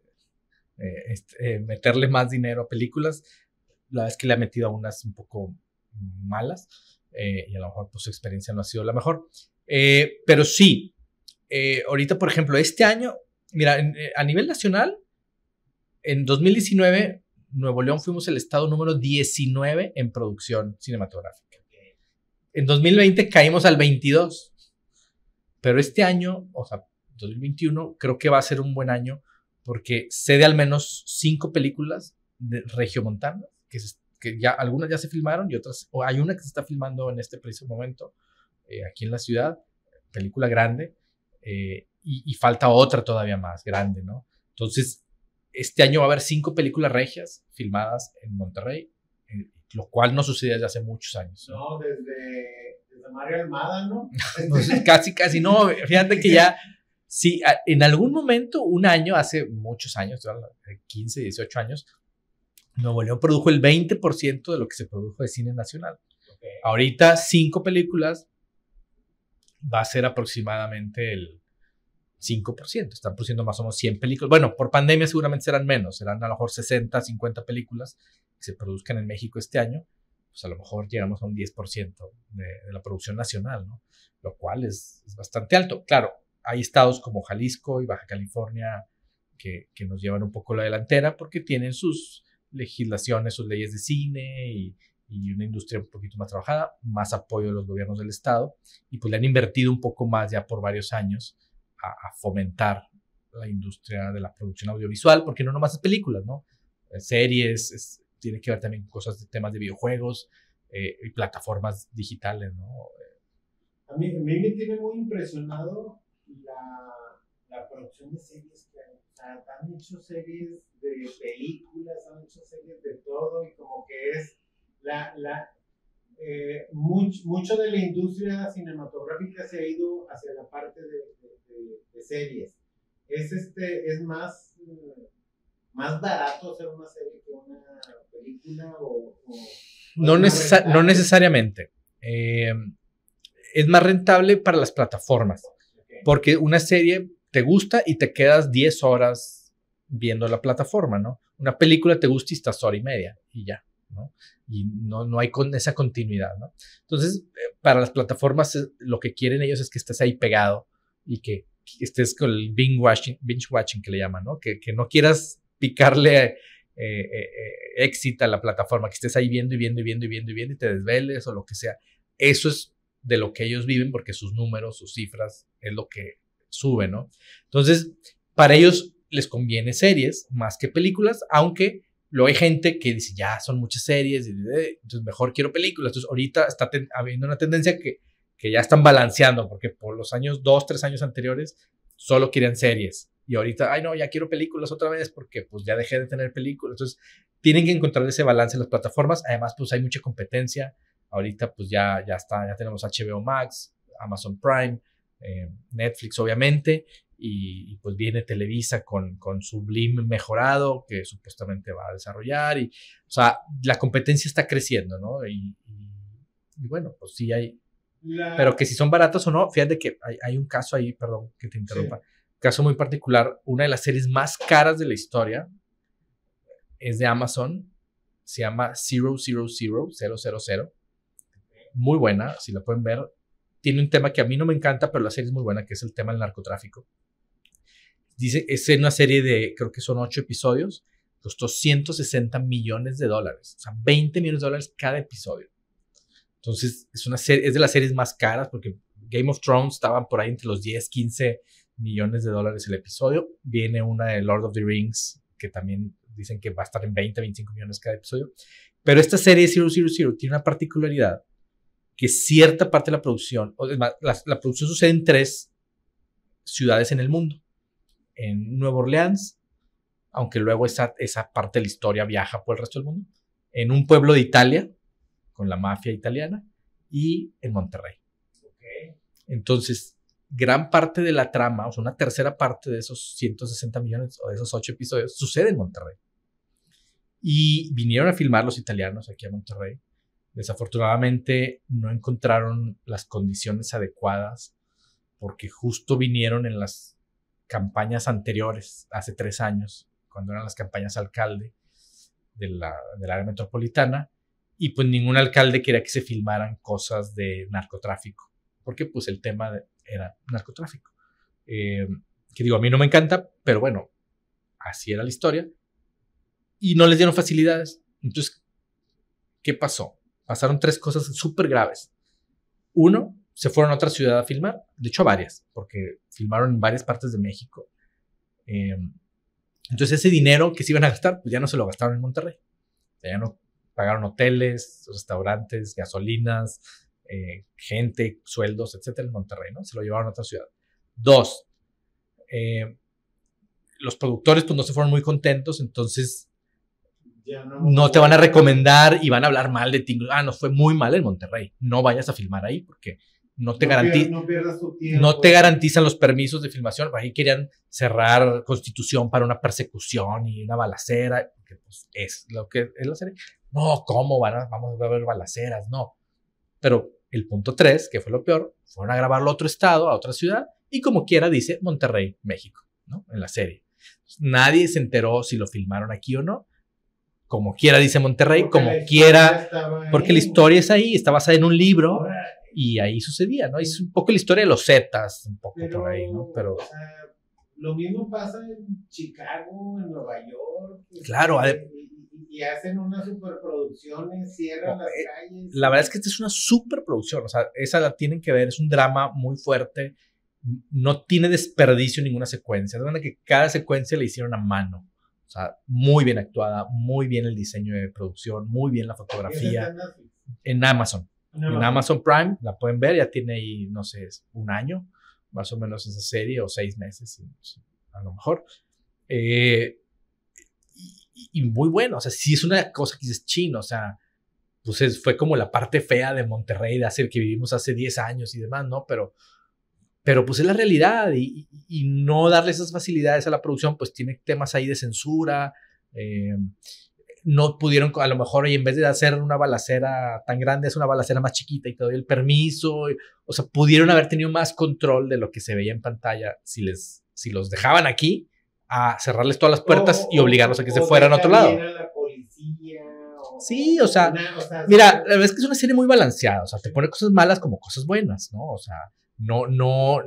meterle más dinero a películas, la verdad es que le ha metido a unas un poco malas y a lo mejor pues su experiencia no ha sido la mejor. Pero sí, ahorita por ejemplo este año, mira, a nivel nacional, en 2019 Nuevo León fuimos el estado número 19 en producción cinematográfica. En 2020 caímos al 22, pero este año, o sea, 2021, creo que va a ser un buen año porque sé de al menos 5 películas regiomontanas que ya algunas ya se filmaron y otras, o hay una que se está filmando en este preciso momento aquí en la ciudad, película grande, y falta otra todavía más grande, ¿no? Entonces, este año va a haber 5 películas regias filmadas en Monterrey, lo cual no sucede desde hace muchos años. No, desde Mario Almada, ¿no? Pues casi, no, fíjate que ya, sí, en algún momento, un año, hace muchos años, 15, 18 años, Nuevo León produjo el 20% de lo que se produjo de cine nacional. Okay. Ahorita 5 películas va a ser aproximadamente el 5%. Están produciendo más o menos 100 películas. Bueno, por pandemia seguramente serán menos. Serán a lo mejor 60, 50 películas que se produzcan en México este año. Pues a lo mejor llegamos a un 10% de la producción nacional, ¿no? Lo cual es bastante alto. Claro, hay estados como Jalisco y Baja California que nos llevan un poco la delantera porque tienen sus legislaciones, sus leyes de cine y una industria un poquito más trabajada, más apoyo de los gobiernos del estado, y pues le han invertido un poco más ya por varios años a fomentar la industria de la producción audiovisual, porque no nomás es películas, ¿no? Series, tiene que ver también con cosas de temas de videojuegos y plataformas digitales, ¿no? A mí me tiene muy impresionado la producción de series que hay. O sea, han hecho series de películas, han hecho series de todo, y como que es mucho de la industria cinematográfica se ha ido hacia la parte de series. Es más barato hacer una serie que una película no necesariamente. Es más rentable para las plataformas, okay, porque una serie te gusta y te quedas 10 horas viendo la plataforma, ¿no? Una película te gusta y estás hora y media y ya, ¿no? Y no hay esa continuidad, ¿no? Entonces, para las plataformas lo que quieren ellos es que estés ahí pegado y que estés con el binge watching que le llaman, ¿no? Que no quieras picarle éxito a la plataforma, que estés ahí viendo y viendo y viendo y viendo y viendo y te desveles o lo que sea. Eso es de lo que ellos viven porque sus números, sus cifras es lo que sube, ¿no? Entonces, para ellos les conviene series más que películas, aunque luego hay gente que dice, ya son muchas series, entonces mejor quiero películas. Entonces, ahorita está habiendo una tendencia que ya están balanceando, porque por los años, 2-3 años anteriores, solo querían series. Y ahorita, ay no, ya quiero películas otra vez porque pues ya dejé de tener películas. Entonces, tienen que encontrar ese balance en las plataformas. Además, pues hay mucha competencia. Ahorita pues ya está, ya tenemos HBO Max, Amazon Prime, Netflix obviamente, y pues viene Televisa con su Blim mejorado que supuestamente va a desarrollar. Y, o sea, la competencia está creciendo, ¿no? Y bueno, pues sí hay... Pero que si son baratos o no, fíjate que hay un caso ahí, perdón que te interrumpa, sí. Caso muy particular, una de las series más caras de la historia es de Amazon, se llama 000, muy buena, si la pueden ver, tiene un tema que a mí no me encanta, pero la serie es muy buena, que es el tema del narcotráfico. Dice, es una serie de, creo que son 8 episodios, costó $160 millones, o sea, $20 millones cada episodio. Entonces, es una serie, es de las series más caras, porque Game of Thrones estaban por ahí entre los 10-15 millones de dólares el episodio. Viene una de Lord of the Rings, que también dicen que va a estar en 20-25 millones cada episodio. Pero esta serie 000 tiene una particularidad, que cierta parte de la producción, o es más, la producción sucede en 3 ciudades en el mundo. En Nueva Orleans, aunque luego esa parte de la historia viaja por el resto del mundo. En un pueblo de Italia, con la mafia italiana, y en Monterrey. Okay. Entonces, gran parte de la trama, o sea, una tercera parte de esos 160 millones o de esos 8 episodios sucede en Monterrey. Y vinieron a filmar los italianos aquí a Monterrey. Desafortunadamente no encontraron las condiciones adecuadas porque justo vinieron en las campañas anteriores, hace 3 años, cuando eran las campañas alcalde del área metropolitana, y pues ningún alcalde quería que se filmaran cosas de narcotráfico, porque pues el tema era narcotráfico. Que digo, a mí no me encanta, pero bueno, así era la historia, y no les dieron facilidades. Entonces, ¿qué pasó? Pasaron 3 cosas súper graves. 1, se fueron a otra ciudad a filmar, de hecho a varias, porque filmaron en varias partes de México. Entonces ese dinero que se iban a gastar, pues ya no se lo gastaron en Monterrey. O sea, ya no pagaron hoteles, restaurantes, gasolinas, gente, sueldos, etcétera, en Monterrey, ¿no? Se lo llevaron a otra ciudad. 2, los productores pues no se fueron muy contentos, entonces no te van a recomendar y van a hablar mal de ti. Ah, no, fue muy mal en Monterrey. No vayas a filmar ahí porque no te garantizan los permisos de filmación. Ahí querían cerrar Constitución para una persecución y una balacera, porque pues es lo que es la serie. No, ¿cómo vamos a ver balaceras? No. Pero el punto 3, que fue lo peor, fueron a grabarlo a otro estado, a otra ciudad, y como quiera dice Monterrey, México, ¿no? En la serie. Nadie se enteró si lo filmaron aquí o no. Como quiera dice Monterrey, porque como quiera, porque la historia es ahí, está basada en un libro y ahí sucedía, ¿no? Es un poco la historia de los Zetas, un poco por ahí, ¿no? Pero o sea, lo mismo pasa en Chicago, en Nueva York. Claro, y hacen unas superproducciones, cierran las calles. La verdad es que esta es una superproducción, o sea, esa la tienen que ver, es un drama muy fuerte, no tiene desperdicio en ninguna secuencia, es verdad que cada secuencia la hicieron a mano. O sea, muy bien actuada, muy bien el diseño de producción, muy bien la fotografía. En Amazon. En Amazon Prime, la pueden ver, ya tiene ahí, no sé, 1 año, más o menos esa serie, o 6 meses, a lo mejor. Y muy bueno, o sea, sí es una cosa que dices chino, o sea, pues fue como la parte fea de Monterrey, de hacer que vivimos hace 10 años y demás, ¿no? Pero pues es la realidad y no darle esas facilidades a la producción, pues tiene temas ahí de censura, no pudieron, a lo mejor, y en vez de hacer una balacera tan grande, es una balacera más chiquita y te doy el permiso, o sea, pudieron haber tenido más control de lo que se veía en pantalla si los dejaban aquí a cerrarles todas las puertas y obligarlos a que se fueran a otro lado. La policía, sí, o sea, mira, la verdad es que es una serie muy balanceada, o sea, te pone cosas malas como cosas buenas, ¿no? O sea, no,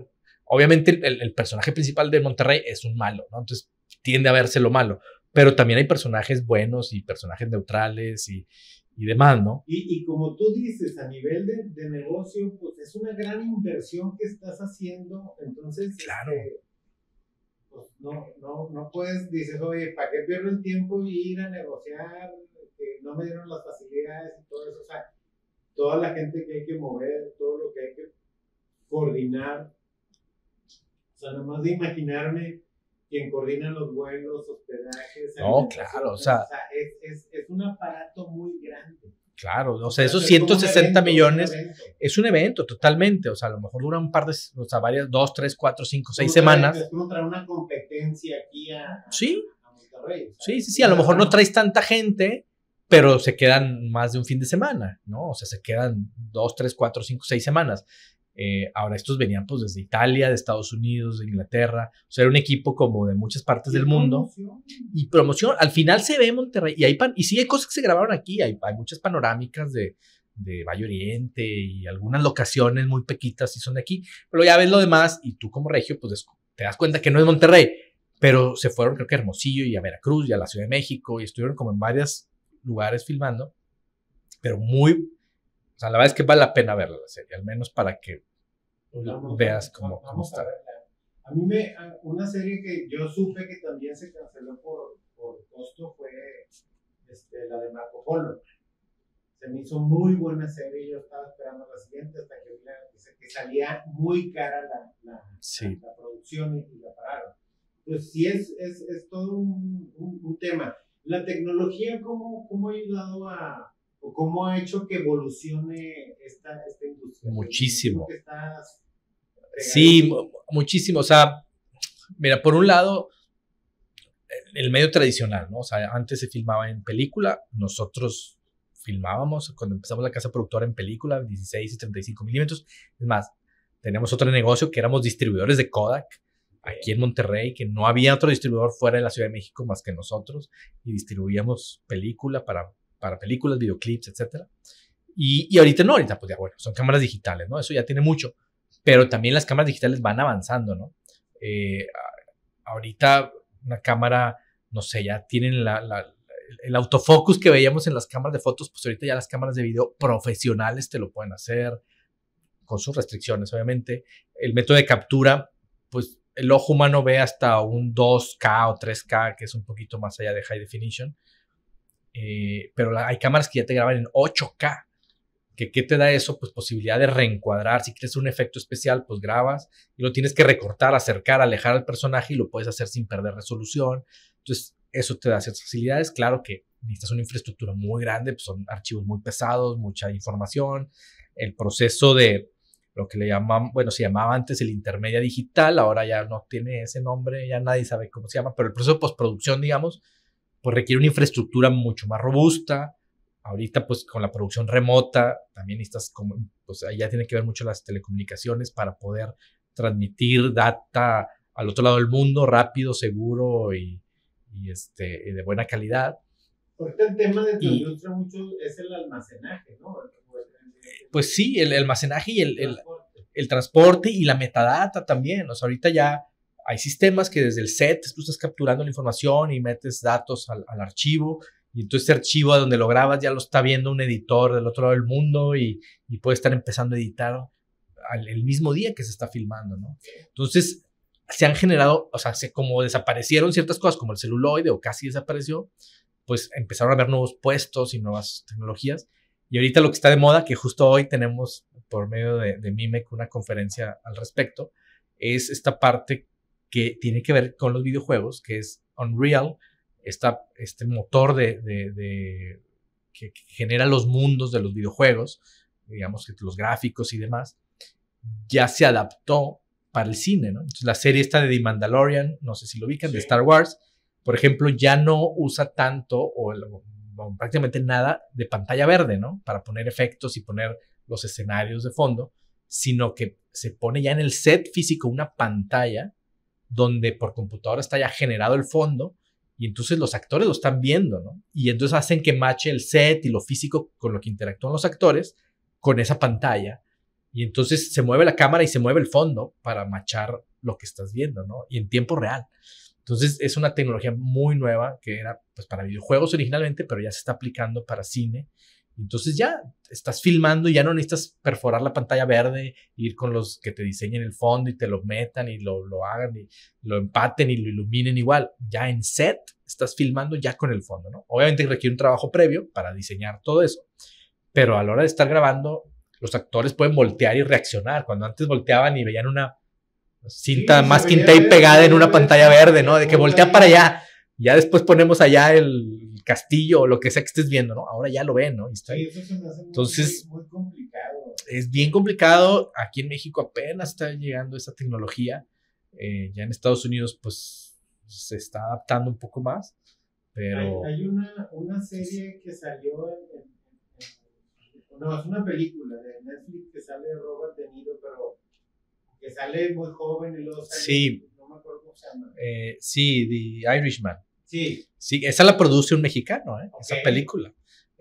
obviamente el personaje principal de Monterrey es un malo, ¿no? Entonces tiende a verse lo malo, pero también hay personajes buenos y personajes neutrales y demás, ¿no? Y como tú dices, a nivel de negocio, pues es una gran inversión que estás haciendo, entonces, claro. Pues no puedes, dices, oye, ¿para qué pierdo el tiempo y ir a negociar? Que no me dieron las facilidades y todo eso, o sea, toda la gente que hay que mover, todo lo que hay que coordinar, o sea, nomás de imaginarme quien coordina los vuelos, hospedajes. No, claro, o sea es un aparato muy grande. Claro, o sea, esos 160 millones es un evento totalmente, o sea, a lo mejor dura un par de, o sea, varias, 2, 3, 4, 5, 6 semanas. Es como traer una competencia aquí a Monterrey. O sea, sí, a lo mejor no traes tanta gente, pero se quedan más de un fin de semana, ¿no? O sea, se quedan 2, 3, 4, 5, 6 semanas. Ahora estos venían pues desde Italia, de Estados Unidos, de Inglaterra, o sea, era un equipo como de muchas partes del mundo. Y promoción, al final se ve Monterrey, y sí hay cosas que se grabaron aquí, hay muchas panorámicas de Valle Oriente y algunas locaciones muy pequitas sí son de aquí, pero ya ves lo demás y tú como regio pues te das cuenta que no es Monterrey, pero se fueron creo que a Hermosillo y a Veracruz y a la Ciudad de México y estuvieron como en varios lugares filmando, pero o sea, la verdad es que vale la pena verla la serie, al menos para que veas cómo está. A mí una serie que yo supe que también se canceló por costo fue la de Marco Polo. Se me hizo muy buena serie, yo estaba esperando la siguiente hasta que salía muy cara la producción y la pararon. Entonces sí es todo un tema. La tecnología, ¿cómo ha ayudado o cómo ha hecho que evolucione esta industria? Muchísimo. Sí, muchísimo. O sea, mira, por un lado, el medio tradicional, ¿no? O sea, antes se filmaba en película, nosotros filmábamos cuando empezamos la casa productora en película, 16 y 35 milímetros. Es más, teníamos otro negocio que éramos distribuidores de Kodak aquí en Monterrey, que no había otro distribuidor fuera de la Ciudad de México más que nosotros, y distribuíamos película para películas, videoclips, etcétera. Y ahorita no, ahorita pues ya bueno, son cámaras digitales, ¿no? Eso ya tiene mucho, pero también las cámaras digitales van avanzando, ¿no? Ahorita una cámara, no sé, ya tienen el autofocus que veíamos en las cámaras de fotos, pues ahorita ya las cámaras de video profesionales te lo pueden hacer, con sus restricciones, obviamente. El método de captura, pues el ojo humano ve hasta un 2K o 3K, que es un poquito más allá de high definition. Pero hay cámaras que ya te graban en 8K. ¿Qué te da eso? Pues posibilidad de reencuadrar. Si quieres un efecto especial, pues grabas y lo tienes que recortar, acercar, alejar al personaje y lo puedes hacer sin perder resolución. Entonces, eso te da ciertas facilidades. Claro que necesitas una infraestructura muy grande, pues son archivos muy pesados, mucha información. El proceso de lo que le llaman, bueno, se llamaba antes el intermedia digital, ahora ya no tiene ese nombre, ya nadie sabe cómo se llama, pero el proceso de postproducción, digamos, pues requiere una infraestructura mucho más robusta. Ahorita, pues con la producción remota, también necesitas, pues allá tiene que ver mucho las telecomunicaciones para poder transmitir data al otro lado del mundo rápido, seguro y de buena calidad. Ahorita el tema de tu industria mucho es el almacenaje, ¿no? Pues sí, el almacenaje y el transporte y la metadata también. O sea, ahorita ya hay sistemas que desde el set tú estás capturando la información y metes datos al archivo. Y entonces ese archivo a donde lo grabas ya lo está viendo un editor del otro lado del mundo y puede estar empezando a editar el mismo día que se está filmando, ¿no? Entonces se han generado, o sea, como desaparecieron ciertas cosas como el celuloide o casi desapareció, pues empezaron a haber nuevos puestos y nuevas tecnologías. Y ahorita lo que está de moda, que justo hoy tenemos por medio de Mimec una conferencia al respecto, es esta parte que tiene que ver con los videojuegos, que es Unreal, este motor que genera los mundos de los videojuegos, digamos que los gráficos y demás, ya se adaptó para el cine, ¿no? Entonces la serie esta de The Mandalorian, no sé si lo ubican, sí, de Star Wars, por ejemplo, ya no usa tanto o prácticamente nada de pantalla verde, ¿no? Para poner efectos y poner los escenarios de fondo, sino que se pone ya en el set físico una pantalla donde por computadora está ya generado el fondo y entonces los actores lo están viendo, ¿no? Y entonces hacen que matche el set y lo físico con lo que interactúan los actores con esa pantalla Y entonces se mueve la cámara y se mueve el fondo para machar lo que estás viendo, ¿no? Y en tiempo real. Entonces es una tecnología muy nueva que era pues para videojuegos originalmente, pero ya se está aplicando para cine. Entonces ya estás filmando y ya no necesitas perforar la pantalla verde, ir con los que te diseñen el fondo y te lo metan y lo hagan y lo empaten y lo iluminen igual. Ya en set estás filmando ya con el fondo, ¿no? Obviamente requiere un trabajo previo para diseñar todo eso, pero a la hora de estar grabando, los actores pueden voltear y reaccionar. Cuando antes volteaban y veían una cinta masking tape pegada en una pantalla verde, ¿no? De que voltea para allá. Ya después ponemos allá el castillo o lo que sea que estés viendo, ¿no? Ahora ya lo ven, ¿no? Sí, eso se me hace entonces, muy complicado. Es bien complicado. Aquí en México apenas está llegando esa tecnología. Ya en Estados Unidos, pues, se está adaptando un poco más. Pero... Hay una serie que salió no, es una película de Netflix que sale Robert De Niro, pero que sale muy joven y luego sale... Sí. No me acuerdo cómo se llama. Sí, The Irishman. Sí. Sí, esa la produce un mexicano, Okay. Esa película.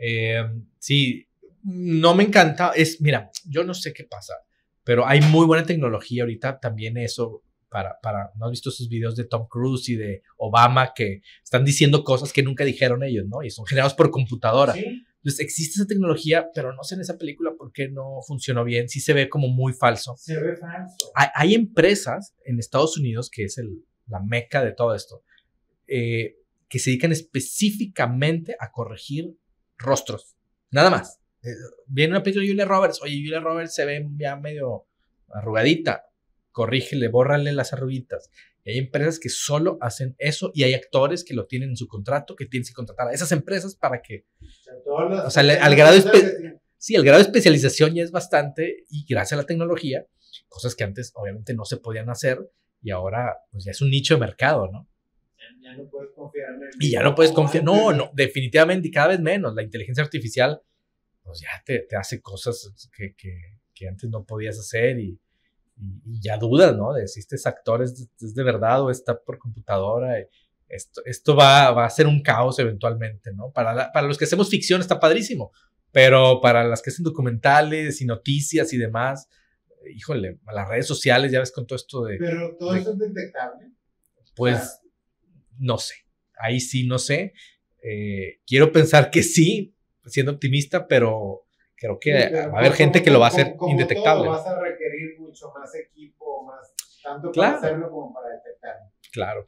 Sí, no me encanta. Mira, yo no sé qué pasa, pero hay muy buena tecnología ahorita también eso ¿no has visto esos videos de Tom Cruise y de Obama que están diciendo cosas que nunca dijeron ellos, ¿no? Y son generados por computadora. ¿Sí? Entonces existe esa tecnología, pero no sé en esa película por qué no funcionó bien. Sí se ve como muy falso. Se ve falso. Hay empresas en Estados Unidos, que es la meca de todo esto, que se dedican específicamente a corregir rostros. Nada más. Viene una película de Julia Roberts. Oye, Julia Roberts se ve ya medio arrugadita. Corrígele, bórrale las arruguitas. Y hay empresas que solo hacen eso y hay actores que lo tienen en su contrato, que tienes que contratar a esas empresas para que... O sea, el grado de especialización ya es bastante y gracias a la tecnología, cosas que antes obviamente no se podían hacer y ahora pues ya es un nicho de mercado, ¿no? Ya no puedes confiar en él. Y ya no puedes confiar, no, definitivamente y cada vez menos. La inteligencia artificial pues ya te hace cosas que antes no podías hacer y ya dudas, ¿no? De si este actor es de verdad o está por computadora. Esto va a ser un caos eventualmente, ¿no? Para los que hacemos ficción está padrísimo, pero para las que hacen documentales y noticias y demás, híjole, a las redes sociales, ya ves con todo esto de... Pero todo eso es detectable. Pues, no sé. Ahí sí, no sé. Quiero pensar que sí, siendo optimista, pero creo que va a haber gente que lo va a hacer indetectable. Todo vas a requerir mucho más equipo, más tanto para hacerlo como para detectarlo. Claro.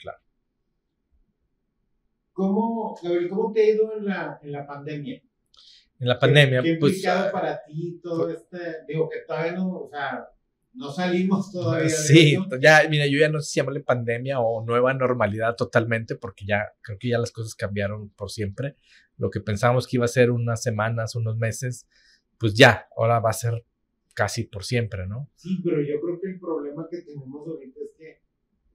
Gabriel, ¿cómo te ha ido en la pandemia? En la pandemia, ¿Qué implicado para ti todo digo, que todavía no, o sea, no salimos todavía sí, de eso? Ya, mira, yo ya no sé si llamarle pandemia o nueva normalidad totalmente, porque ya creo que ya las cosas cambiaron por siempre. Lo que pensábamos que iba a ser unas semanas, unos meses, pues ya, ahora va a ser casi por siempre, ¿no? Sí, pero yo creo que el problema que tenemos ahorita es que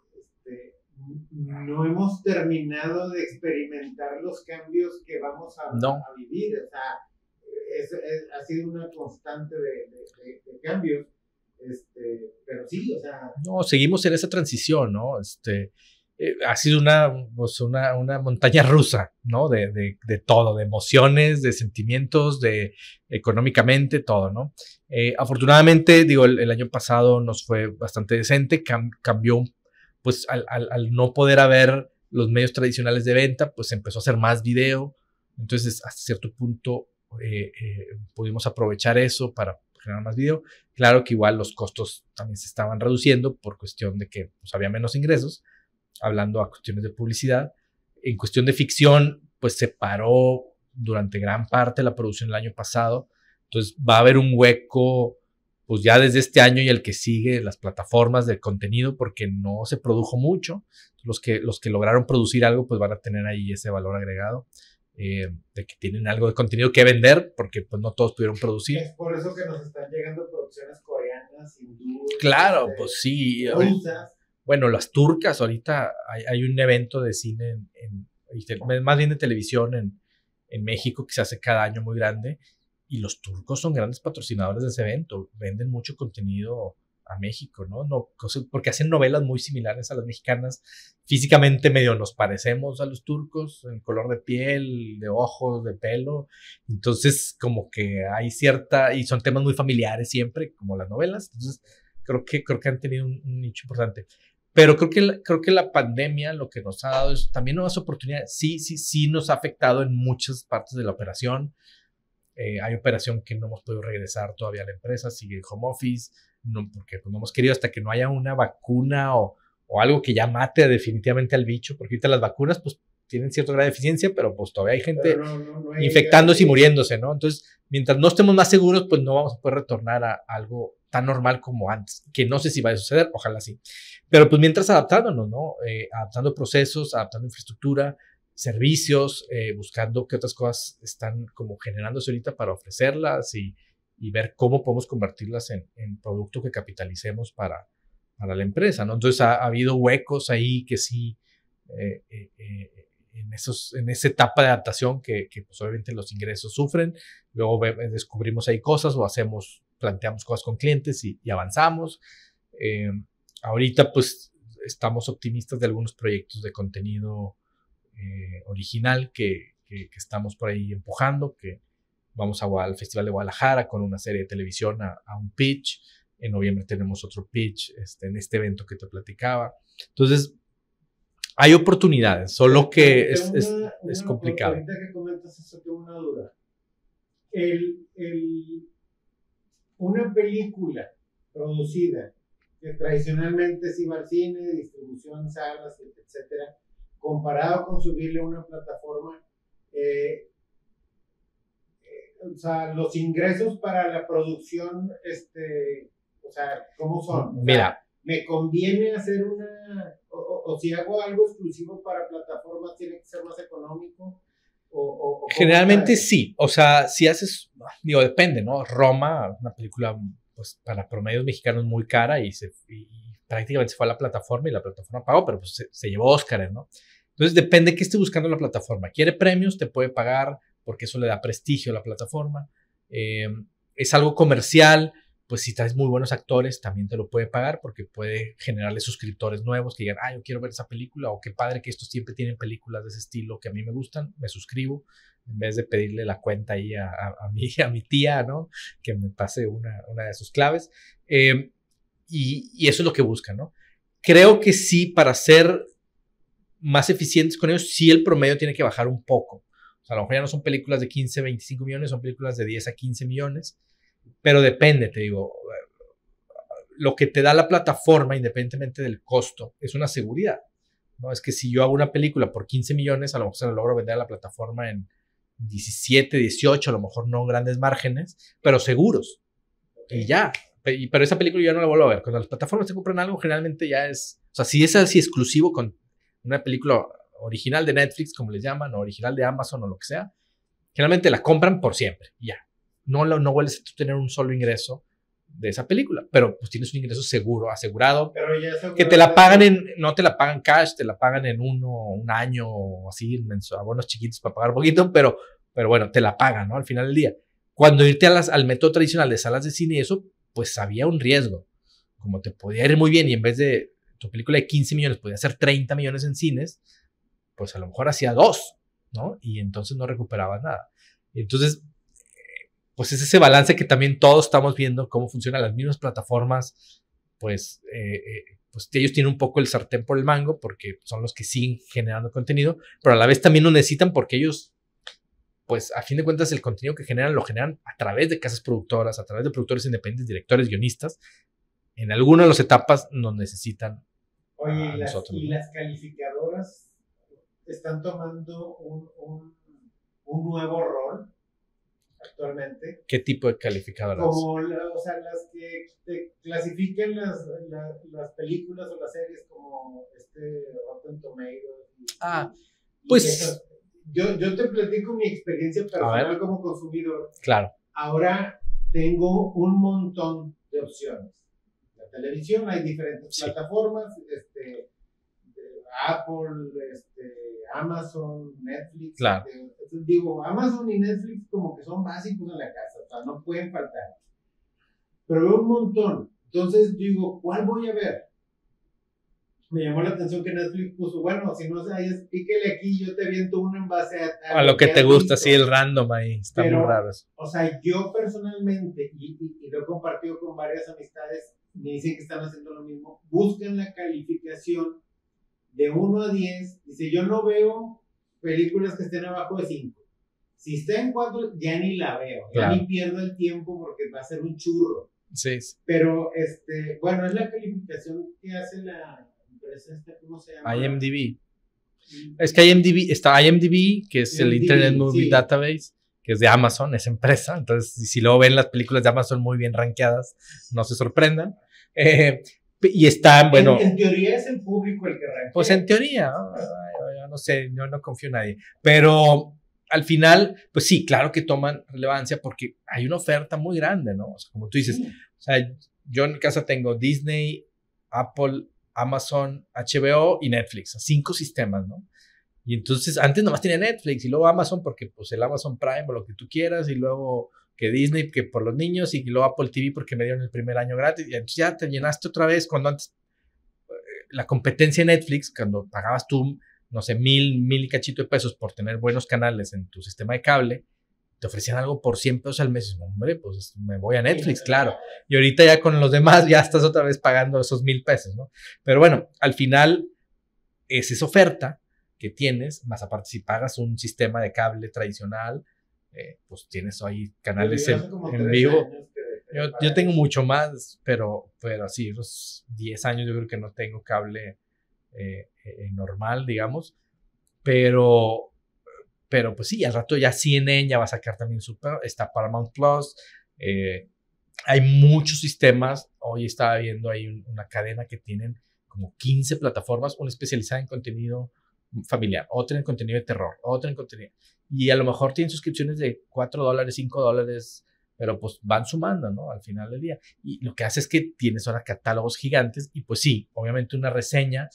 no hemos terminado de experimentar los cambios que vamos a vivir. O sea, ha sido una constante de cambios. Pero sí, o sea... No, seguimos en esa transición, ¿no? Ha sido una montaña rusa, ¿no? De todo, de emociones, de sentimientos, económicamente, todo, ¿no? Afortunadamente, digo, el año pasado nos fue bastante decente, cambió, pues al no poder haber los medios tradicionales de venta, pues empezó a hacer más video, entonces hasta cierto punto pudimos aprovechar eso para generar más video. Claro que igual los costos también se estaban reduciendo por cuestión de que pues, había menos ingresos, hablando a cuestiones de publicidad. En cuestión de ficción, pues se paró durante gran parte la producción el año pasado, entonces va a haber un hueco pues ya desde este año y el que sigue, las plataformas de contenido, porque no se produjo mucho. Los que lograron producir algo, pues van a tener ahí ese valor agregado, de que tienen algo de contenido que vender, porque pues no todos pudieron producir. Es por eso que nos están llegando producciones coreanas, hindúes. Claro, pues sí. Rusas. Bueno, las turcas, ahorita hay un evento de cine, más bien de televisión en México, que se hace cada año muy grande. Y los turcos son grandes patrocinadores de ese evento, venden mucho contenido a México, ¿no? No, porque hacen novelas muy similares a las mexicanas. Físicamente medio nos parecemos a los turcos, en color de piel, de ojos, de pelo. Entonces, como que hay cierta, y son temas muy familiares siempre, como las novelas. Entonces, creo que han tenido un nicho importante. Pero creo que la pandemia lo que nos ha dado es también nuevas oportunidades. Sí nos ha afectado en muchas partes de la operación. Hay operación que no hemos podido regresar todavía a la empresa, sigue en home office, no, porque pues, no hemos querido hasta que no haya una vacuna o algo que ya mate definitivamente al bicho, porque ahorita las vacunas pues tienen cierto grado de eficiencia, pero pues todavía hay gente infectándose y muriéndose, ¿no? Entonces, mientras no estemos más seguros, pues no vamos a poder retornar a algo tan normal como antes, que no sé si va a suceder, ojalá sí. Pero pues mientras adaptándonos, ¿no? Adaptando procesos, adaptando infraestructura, servicios, buscando qué otras cosas están como generándose ahorita para ofrecerlas y ver cómo podemos convertirlas en producto que capitalicemos para la empresa, ¿no? Entonces ha habido huecos ahí que sí, en esa etapa de adaptación que pues obviamente los ingresos sufren, luego descubrimos ahí cosas o planteamos cosas con clientes y avanzamos. Ahorita pues estamos optimistas de algunos proyectos de contenido original que estamos por ahí empujando, que vamos al Festival de Guadalajara con una serie de televisión a un pitch. En noviembre tenemos otro pitch en este evento que te platicaba. Entonces, hay oportunidades, solo que es complicado. Ahorita que comentas eso, tengo una duda. Una película producida que tradicionalmente es iba al cine, distribución, salas, etcétera, comparado con subirle a una plataforma, o sea, los ingresos para la producción, o sea, ¿cómo son? Mira, ¿me conviene hacer o si hago algo exclusivo para plataformas, tiene que ser más económico? Generalmente sí, o sea, si haces, digo, depende, ¿no? Roma, una película, pues, para promedios mexicanos muy cara y prácticamente se fue a la plataforma y la plataforma pagó, pero pues se llevó Óscar, ¿no? Entonces depende de qué esté buscando la plataforma. ¿Quiere premios? Te puede pagar porque eso le da prestigio a la plataforma. Es algo comercial, pues si traes muy buenos actores también te lo puede pagar porque puede generarle suscriptores nuevos que digan, yo quiero ver esa película, o qué padre que estos siempre tienen películas de ese estilo que a mí me gustan, me suscribo, en vez de pedirle la cuenta ahí a mi tía, ¿no? Que me pase una de sus claves. Y eso es lo que buscan, ¿no? Creo que sí, para ser más eficientes con ellos, sí el promedio tiene que bajar un poco. O sea, a lo mejor ya no son películas de 15, 25 millones, son películas de 10 a 15 millones, pero depende, te digo, lo que te da la plataforma, independientemente del costo, es una seguridad, ¿no? Es que si yo hago una película por 15 millones, a lo mejor se la logro vender a la plataforma en 17, 18, a lo mejor no grandes márgenes, pero seguros. Y ya. Pero esa película yo no la vuelvo a ver. Cuando las plataformas te compran algo, generalmente ya es, o sea, si es así exclusivo con una película original de Netflix, como les llaman, o original de Amazon o lo que sea, generalmente la compran por siempre, y ya. No vuelves a tener un solo ingreso de esa película, pero pues tienes un ingreso seguro, asegurado, pero ya que te la pagan no te la pagan cash, te la pagan en un año o así, abonos chiquitos para pagar un poquito, pero bueno, te la pagan, ¿no? Al final del día. Cuando irte al método tradicional de salas de cine y eso, pues había un riesgo. Como te podía ir muy bien y en vez de tu película de 15 millones podía hacer 30 millones en cines, pues a lo mejor hacía 2, ¿no? Y entonces no recuperabas nada. Entonces, pues es ese balance que también todos estamos viendo cómo funcionan las mismas plataformas, pues ellos tienen un poco el sartén por el mango porque son los que siguen generando contenido, pero a la vez también lo necesitan porque ellos, pues a fin de cuentas el contenido que generan lo generan a través de casas productoras, a través de productores independientes, directores, guionistas. En algunas de las etapas nos necesitan. Oye, ¿y las calificadoras están tomando un nuevo rol actualmente? ¿Qué tipo de calificadoras? Como, o sea, las que te clasifiquen las películas o las series como Rotten Tomatoes. Pues yo te platico mi experiencia personal como consumidor. Claro. Ahora tengo un montón de opciones. La televisión, hay diferentes plataformas, Apple, Amazon, Netflix. Claro. Digo, Amazon y Netflix como que son básicos en la casa, o sea, no pueden faltar. Pero veo un montón Entonces yo digo, ¿cuál voy a ver? Me llamó la atención que Netflix puso, bueno, si no sabes, píquele aquí, yo te aviento uno en base a lo que te gusta, sí, el random ahí, está muy raro eso. O sea, yo personalmente, y lo he compartido con varias amistades, me dicen que están haciendo lo mismo, buscan la calificación de 1 a 10, dice, yo no veo películas que estén abajo de 5. Si está en 4, ya ni la veo, claro. Ya ni pierdo el tiempo porque va a ser un churro. Sí. Pero, bueno, es la calificación que hace la empresa ¿cómo se llama? IMDb. Es que IMDb, que es el Internet Movie Database, que es de Amazon, esa empresa. Entonces, si luego ven las películas de Amazon muy bien rankeadas, no se sorprendan. Y está, bueno... En teoría es el público el que rankea. Pues en teoría, no sé, yo no confío en nadie. Pero al final, pues sí, claro que toman relevancia porque hay una oferta muy grande, ¿no? O sea, como tú dices, o sea, yo en casa tengo Disney, Apple, Amazon, HBO y Netflix, 5 sistemas, ¿no? Y entonces antes nomás tenía Netflix y luego Amazon porque pues el Amazon Prime o lo que tú quieras y luego que Disney que por los niños y luego Apple TV porque me dieron el primer año gratis y entonces ya te llenaste otra vez cuando antes la competencia de Netflix, cuando pagabas tú, no sé, mil y cachito de pesos por tener buenos canales en tu sistema de cable, te ofrecían algo por 100 pesos al mes. Hombre, pues me voy a Netflix, claro. Y ahorita ya con los demás ya estás otra vez pagando esos 1,000 pesos, ¿no? Pero bueno, al final es esa oferta que tienes, más aparte si pagas un sistema de cable tradicional, pues tienes ahí canales en vivo. Yo tengo mucho más, pero así, unos 10 años yo creo que no tengo cable normal, digamos. Pero pues sí, al rato ya CNN ya va a sacar también está Paramount Plus. Hay muchos sistemas. Hoy estaba viendo ahí una cadena que tienen como 15 plataformas, una especializada en contenido familiar, otra en contenido de terror, otra en contenido. Y a lo mejor tienen suscripciones de $4, $5, pero pues van sumando, ¿no? Al final del día. Y lo que hace es que tienes ahora catálogos gigantes y pues sí, obviamente una reseña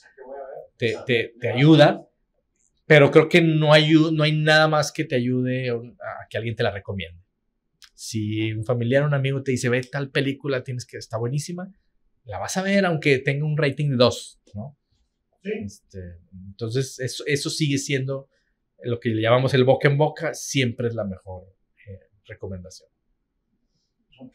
te ayuda, pero creo que no hay nada más que te ayude a que alguien te la recomiende. Si un familiar o un amigo te dice, ve tal película, está buenísima, la vas a ver aunque tenga un rating de 2, ¿no? Sí. Entonces, eso sigue siendo lo que le llamamos el boca en boca, siempre es la mejor recomendación. Ok.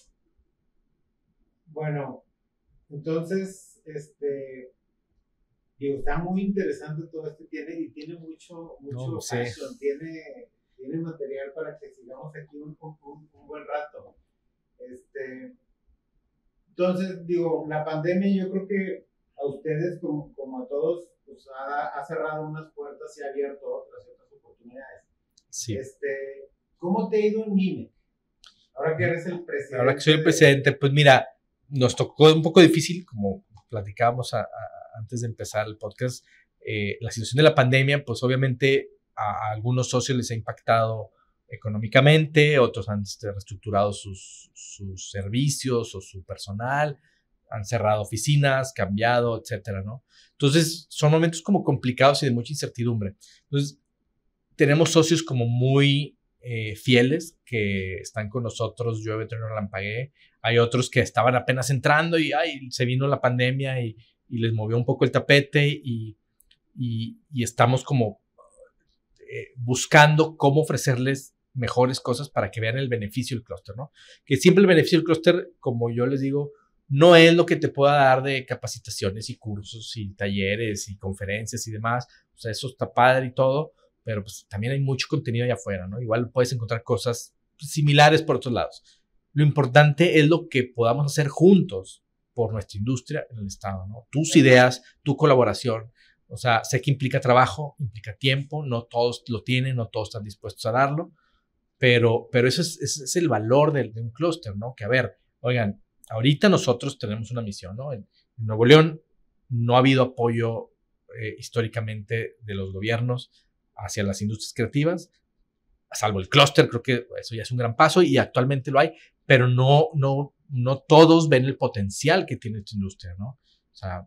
Bueno, entonces, digo, está muy interesante todo esto, tiene mucho passion, tiene material para que sigamos aquí un buen rato. Entonces, digo, la pandemia yo creo que a ustedes como a todos pues ha cerrado unas puertas y ha abierto otras oportunidades. Sí. ¿Cómo te ha ido en Mime? Ahora que eres el presidente. Ahora que soy el presidente, pues mira, nos tocó un poco difícil, como platicábamos antes de empezar el podcast, la situación de la pandemia, pues obviamente a algunos socios les ha impactado económicamente, otros han reestructurado sus servicios o su personal, han cerrado oficinas, cambiado, etcétera, ¿no? Entonces, son momentos como complicados y de mucha incertidumbre. Entonces, tenemos socios como muy fieles que están con nosotros, yo no Relampagué. Hay otros que estaban apenas entrando y se vino la pandemia y les movió un poco el tapete y estamos como buscando cómo ofrecerles mejores cosas para que vean el beneficio del clúster, ¿no? Que siempre el beneficio del clúster, como yo les digo, no es lo que te pueda dar de capacitaciones y cursos y talleres y conferencias y demás. O sea, eso está padre y todo, pero pues también hay mucho contenido allá afuera, ¿no? Igual puedes encontrar cosas similares por otros lados. Lo importante es lo que podamos hacer juntos por nuestra industria en el Estado, ¿no? Tus ideas, tu colaboración. O sea, sé que implica trabajo, implica tiempo, no todos lo tienen, no todos están dispuestos a darlo, pero ese es el valor de un clúster, ¿no? Que a ver, oigan, ahorita nosotros tenemos una misión, ¿no? En Nuevo León no ha habido apoyo históricamente de los gobiernos hacia las industrias creativas, salvo el clúster, creo que eso ya es un gran paso y actualmente lo hay, pero no todos ven el potencial que tiene esta industria, ¿no? O sea,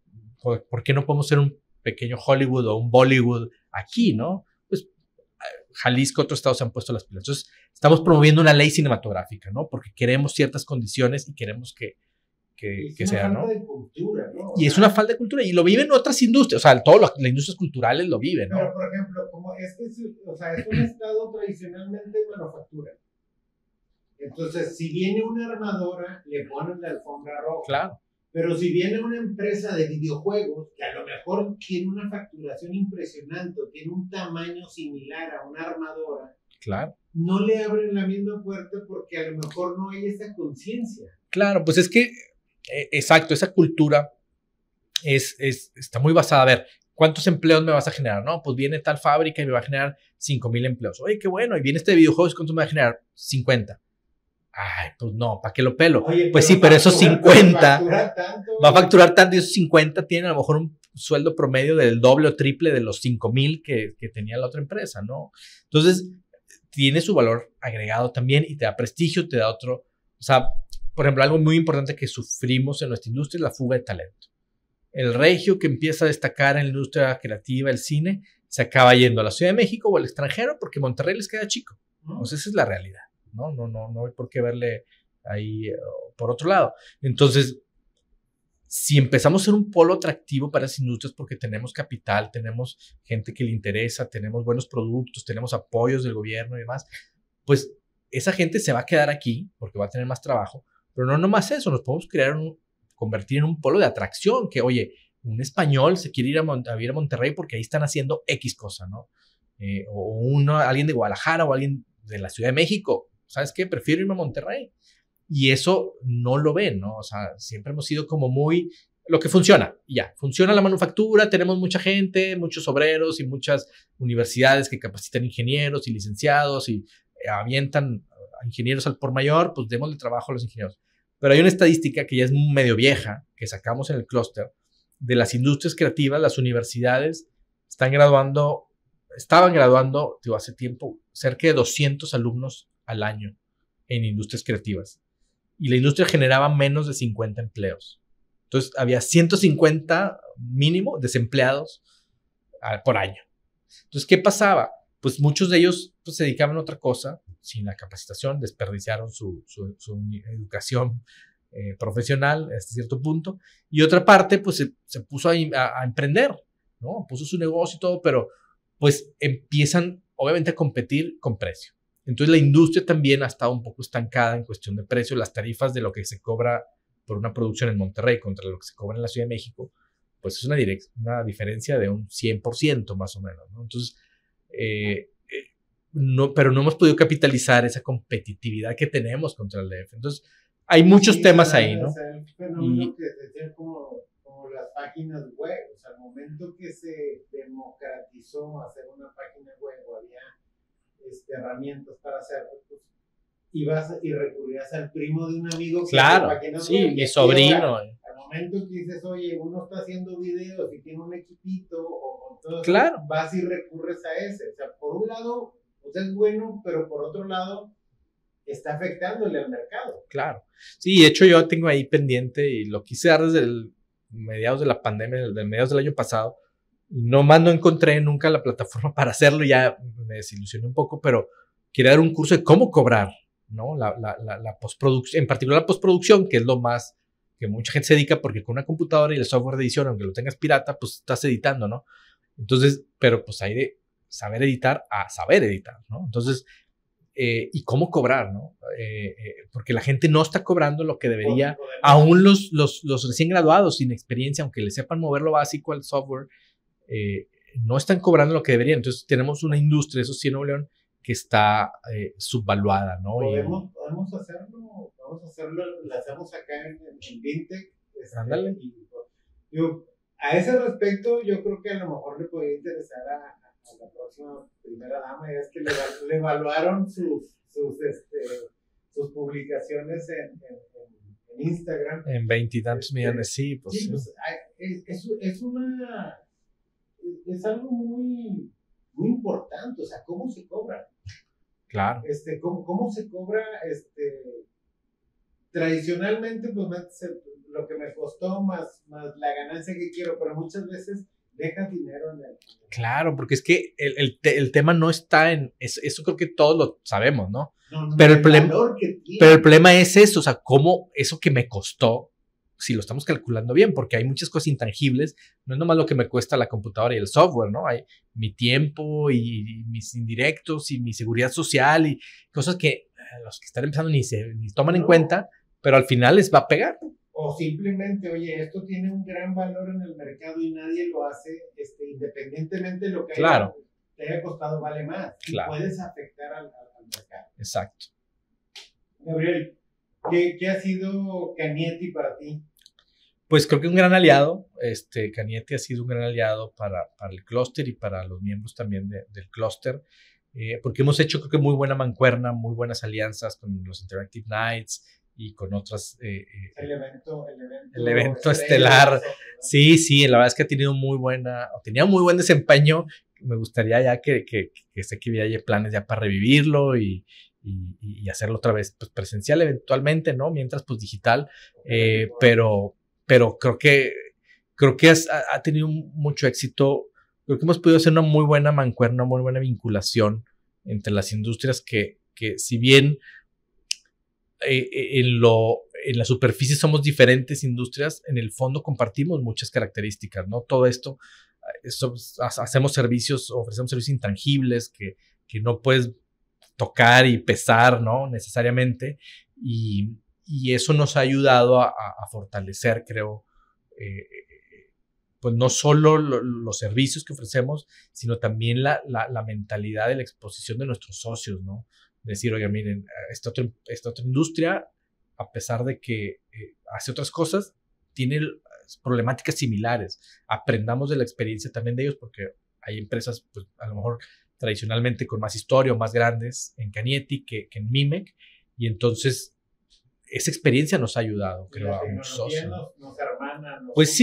¿por qué no podemos ser un pequeño Hollywood o un Bollywood aquí, ¿no? Pues Jalisco, otros estados se han puesto las pilas. Entonces, estamos promoviendo una ley cinematográfica, ¿no? Porque queremos ciertas condiciones y queremos que sea, ¿no? Es una falta de cultura, ¿no? Y es una falta de cultura, y lo viven otras industrias, o sea, todas las industrias culturales lo viven, ¿no? Pero, por ejemplo, como es un estado tradicionalmente de manufactura. Entonces, si viene una armadora, le ponen la alfombra roja. Claro. Pero si viene una empresa de videojuegos, que a lo mejor tiene una facturación impresionante, tiene un tamaño similar a una armadora, claro, no le abren la misma puerta porque a lo mejor no hay esa conciencia. Claro, pues es que, exacto, esa cultura está muy basada. A ver, ¿cuántos empleos me vas a generar? No, pues viene tal fábrica y me va a generar 5,000 empleos. Oye, qué bueno. Y viene este videojuego, ¿cuánto me va a generar? 50. Ay, pues no, ¿para qué lo pelo? Oye, pues sí, pero esos 50 va a facturar tanto y esos 50 tienen a lo mejor un sueldo promedio del doble o triple de los 5,000 que tenía la otra empresa, ¿no? Entonces, tiene su valor agregado también y te da prestigio, te da otro. O sea, por ejemplo, algo muy importante que sufrimos en nuestra industria es la fuga de talento. El regio que empieza a destacar en la industria creativa, el cine, se acaba yendo a la Ciudad de México o al extranjero porque Monterrey les queda chico. Entonces, esa es la realidad. No hay por qué verle ahí por otro lado. Entonces, si empezamos a ser un polo atractivo para esas industrias porque tenemos capital, tenemos gente que le interesa, tenemos buenos productos, tenemos apoyos del gobierno y demás, pues esa gente se va a quedar aquí porque va a tener más trabajo, pero no nomás eso, nos podemos convertir en un polo de atracción, que oye, un español se quiere ir a vivir a Monterrey porque ahí están haciendo X cosa, ¿no? O alguien de Guadalajara o alguien de la Ciudad de México, ¿sabes qué? Prefiero irme a Monterrey. Y eso no lo ven, ¿no? O sea, siempre hemos sido como muy lo que funciona, ya, funciona la manufactura, tenemos mucha gente, muchos obreros y muchas universidades que capacitan ingenieros y licenciados y avientan a ingenieros al por mayor, pues démosle trabajo a los ingenieros. Pero hay una estadística que ya es medio vieja, que sacamos en el clúster, de las industrias creativas, las universidades estaban graduando, digo, hace tiempo, cerca de 200 alumnos al año en industrias creativas. Y la industria generaba menos de 50 empleos. Entonces, había 150 mínimo desempleados por año. Entonces, ¿qué pasaba? Pues muchos de ellos pues, se dedicaban a otra cosa, sin la capacitación, desperdiciaron su educación profesional hasta cierto punto. Y otra parte, pues se puso a emprender, ¿no? Puso su negocio y todo, pero pues empiezan, obviamente, a competir con precio. Entonces la industria también ha estado un poco estancada en cuestión de precio. Las tarifas de lo que se cobra por una producción en Monterrey contra lo que se cobra en la Ciudad de México, pues es una diferencia de un 100% más o menos, ¿no? Entonces, pero no hemos podido capitalizar esa competitividad que tenemos contra el DF. Entonces, hay muchos temas ahí, ¿no? O sea, el fenómeno que decían como las páginas web. O sea, al momento que se democratizó hacer una página web o había herramientas para hacerlo, pues ibas y recurrías al primo de un amigo. Claro, sí, mi sobrino. Al momento que dices, oye, uno está haciendo videos y tiene un equipito o con todo claro. eso, vas y recurres a ese. O sea, por un lado, pues es bueno, pero por otro lado, está afectándole al mercado. Claro. Sí, de hecho yo tengo ahí pendiente y lo quise dar desde mediados de la pandemia, desde mediados del año pasado. Nomás no encontré nunca la plataforma para hacerlo, ya me desilusioné un poco, pero quería dar un curso de cómo cobrar, ¿no? La postproducción, en particular la postproducción, que es lo más que mucha gente se dedica, porque con una computadora y el software de edición, aunque lo tengas pirata, pues estás editando, ¿no? Entonces, pero pues hay de saber editar a saber editar, ¿no? Entonces, y cómo cobrar, ¿no? Porque la gente no está cobrando lo que debería, aún los recién graduados sin experiencia, aunque le sepan mover lo básico al software, no están cobrando lo que deberían. Entonces tenemos una industria, eso sí, en Nuevo León, que está subvaluada, ¿no? Podemos hacerlo, lo hacemos acá en Vintec. Ándale. A ese respecto, yo creo que a lo mejor le podría interesar a la próxima primera dama, es que le evaluaron sus publicaciones en Instagram. En 20 y tantos millones, sí, pues. Sí, pues es algo muy, muy importante, o sea, ¿cómo se cobra? Claro. ¿Cómo se cobra? Tradicionalmente, pues lo que me costó más la ganancia que quiero, pero muchas veces dejas dinero en el... Claro, porque es que el tema no está en... Eso creo que todos lo sabemos, ¿no? No, pero, el valor que tiene. Pero el problema es eso, o sea, cómo eso que me costó, si lo estamos calculando bien, porque hay muchas cosas intangibles, no es nomás lo que me cuesta la computadora y el software, ¿no? Hay mi tiempo y mis indirectos y mi seguridad social y cosas que los que están empezando ni toman en cuenta, pero al final les va a pegar. O simplemente, oye, esto tiene un gran valor en el mercado y nadie lo hace, independientemente de lo que te haya costado, vale más. Claro. Y puedes afectar al mercado. Exacto. Gabriel, ¿qué ha sido Canietti para ti? Pues creo que un gran aliado. Canietti ha sido un gran aliado para el clúster y para los miembros también del clúster, porque hemos hecho, creo que muy buena mancuerna, muy buenas alianzas con los Interactive Nights y con otras. El evento estelar. Sí, la verdad es que tenía un muy buen desempeño. Me gustaría ya que sé que hay planes ya para revivirlo y hacerlo otra vez pues, presencial eventualmente, ¿no? Mientras pues digital, pero creo que ha tenido mucho éxito. Creo que hemos podido hacer una muy buena mancuerna, una muy buena vinculación entre las industrias que si bien en la superficie somos diferentes industrias, en el fondo compartimos muchas características, ¿no? Todo esto, ofrecemos servicios intangibles que no puedes tocar y pesar, ¿no? Necesariamente, y eso nos ha ayudado a fortalecer, creo, pues no solo los servicios que ofrecemos, sino también la mentalidad de la exposición de nuestros socios, ¿no? Decir, oiga, miren, esta otra industria, a pesar de que hace otras cosas, tiene problemáticas similares. Aprendamos de la experiencia también de ellos, porque hay empresas, pues, a lo mejor tradicionalmente con más historia o más grandes en Canietti que en Mimec, y entonces esa experiencia nos ha ayudado, creo, a muchos socios. Nos hermana, pues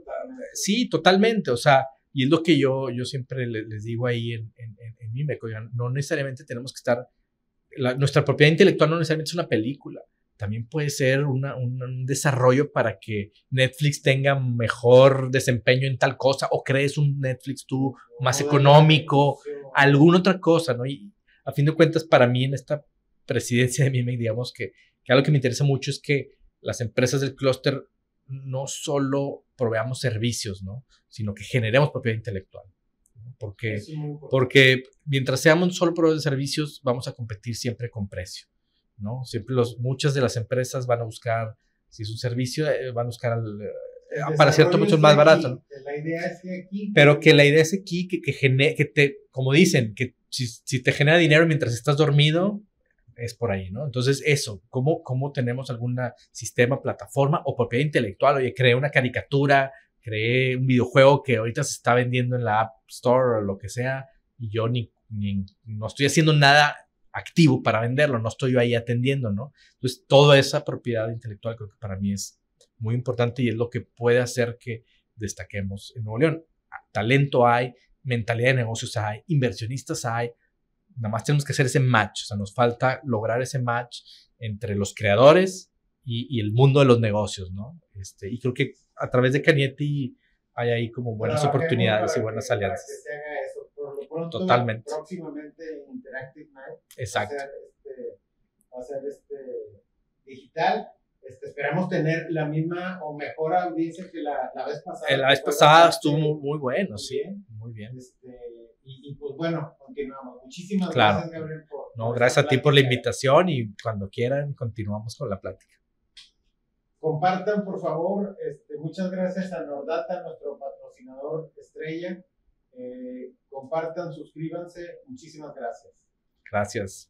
sí, totalmente, o sea, y es lo que yo siempre les digo ahí en Mimec, oigan, no necesariamente tenemos que estar, nuestra propiedad intelectual no necesariamente es una película, también puede ser un desarrollo para que Netflix tenga mejor desempeño en tal cosa, o crees un Netflix tú más económico, alguna otra cosa, ¿no? Y a fin de cuentas, para mí en esta presidencia de Mimec, digamos que algo que me interesa mucho es que las empresas del clúster no solo proveamos servicios, ¿no? Sino que generemos propiedad intelectual, ¿no? Porque mientras seamos solo proveedores de servicios, vamos a competir siempre con precio, ¿no? Siempre muchas de las empresas van a buscar, si es un servicio, van a buscar para cierto mucho más barato, ¿no? La idea es que aquí... Pero que la idea es aquí como dicen, que si te genera dinero mientras estás dormido, es por ahí, ¿no? Entonces eso, ¿cómo tenemos algún sistema, plataforma o propiedad intelectual? Oye, creé una caricatura, creé un videojuego que ahorita se está vendiendo en la App Store o lo que sea, y yo no estoy haciendo nada activo para venderlo, no estoy yo ahí atendiendo, ¿no? Entonces, toda esa propiedad intelectual creo que para mí es muy importante y es lo que puede hacer que destaquemos en Nuevo León. Talento hay, mentalidad de negocios hay, inversionistas hay, nada más tenemos que hacer ese match, o sea, nos falta lograr ese match entre los creadores y el mundo de los negocios, ¿no? Y creo que a través de Canietti hay ahí como buenas oportunidades y buenas alianzas. Que se haga eso. Por lo pronto, totalmente. Próximamente Interactive Night. Exacto. Va a ser digital. Esperamos tener la misma o mejor audiencia que la vez pasada. La vez pasada estuvo muy bueno, sí. Muy bien. Y pues bueno, continuamos. Muchísimas gracias, Gabriel. Gracias a ti por la invitación y cuando quieran continuamos con la plática. Compartan, por favor. Muchas gracias a Nordata, nuestro patrocinador estrella. Compartan, suscríbanse. Muchísimas gracias. Gracias.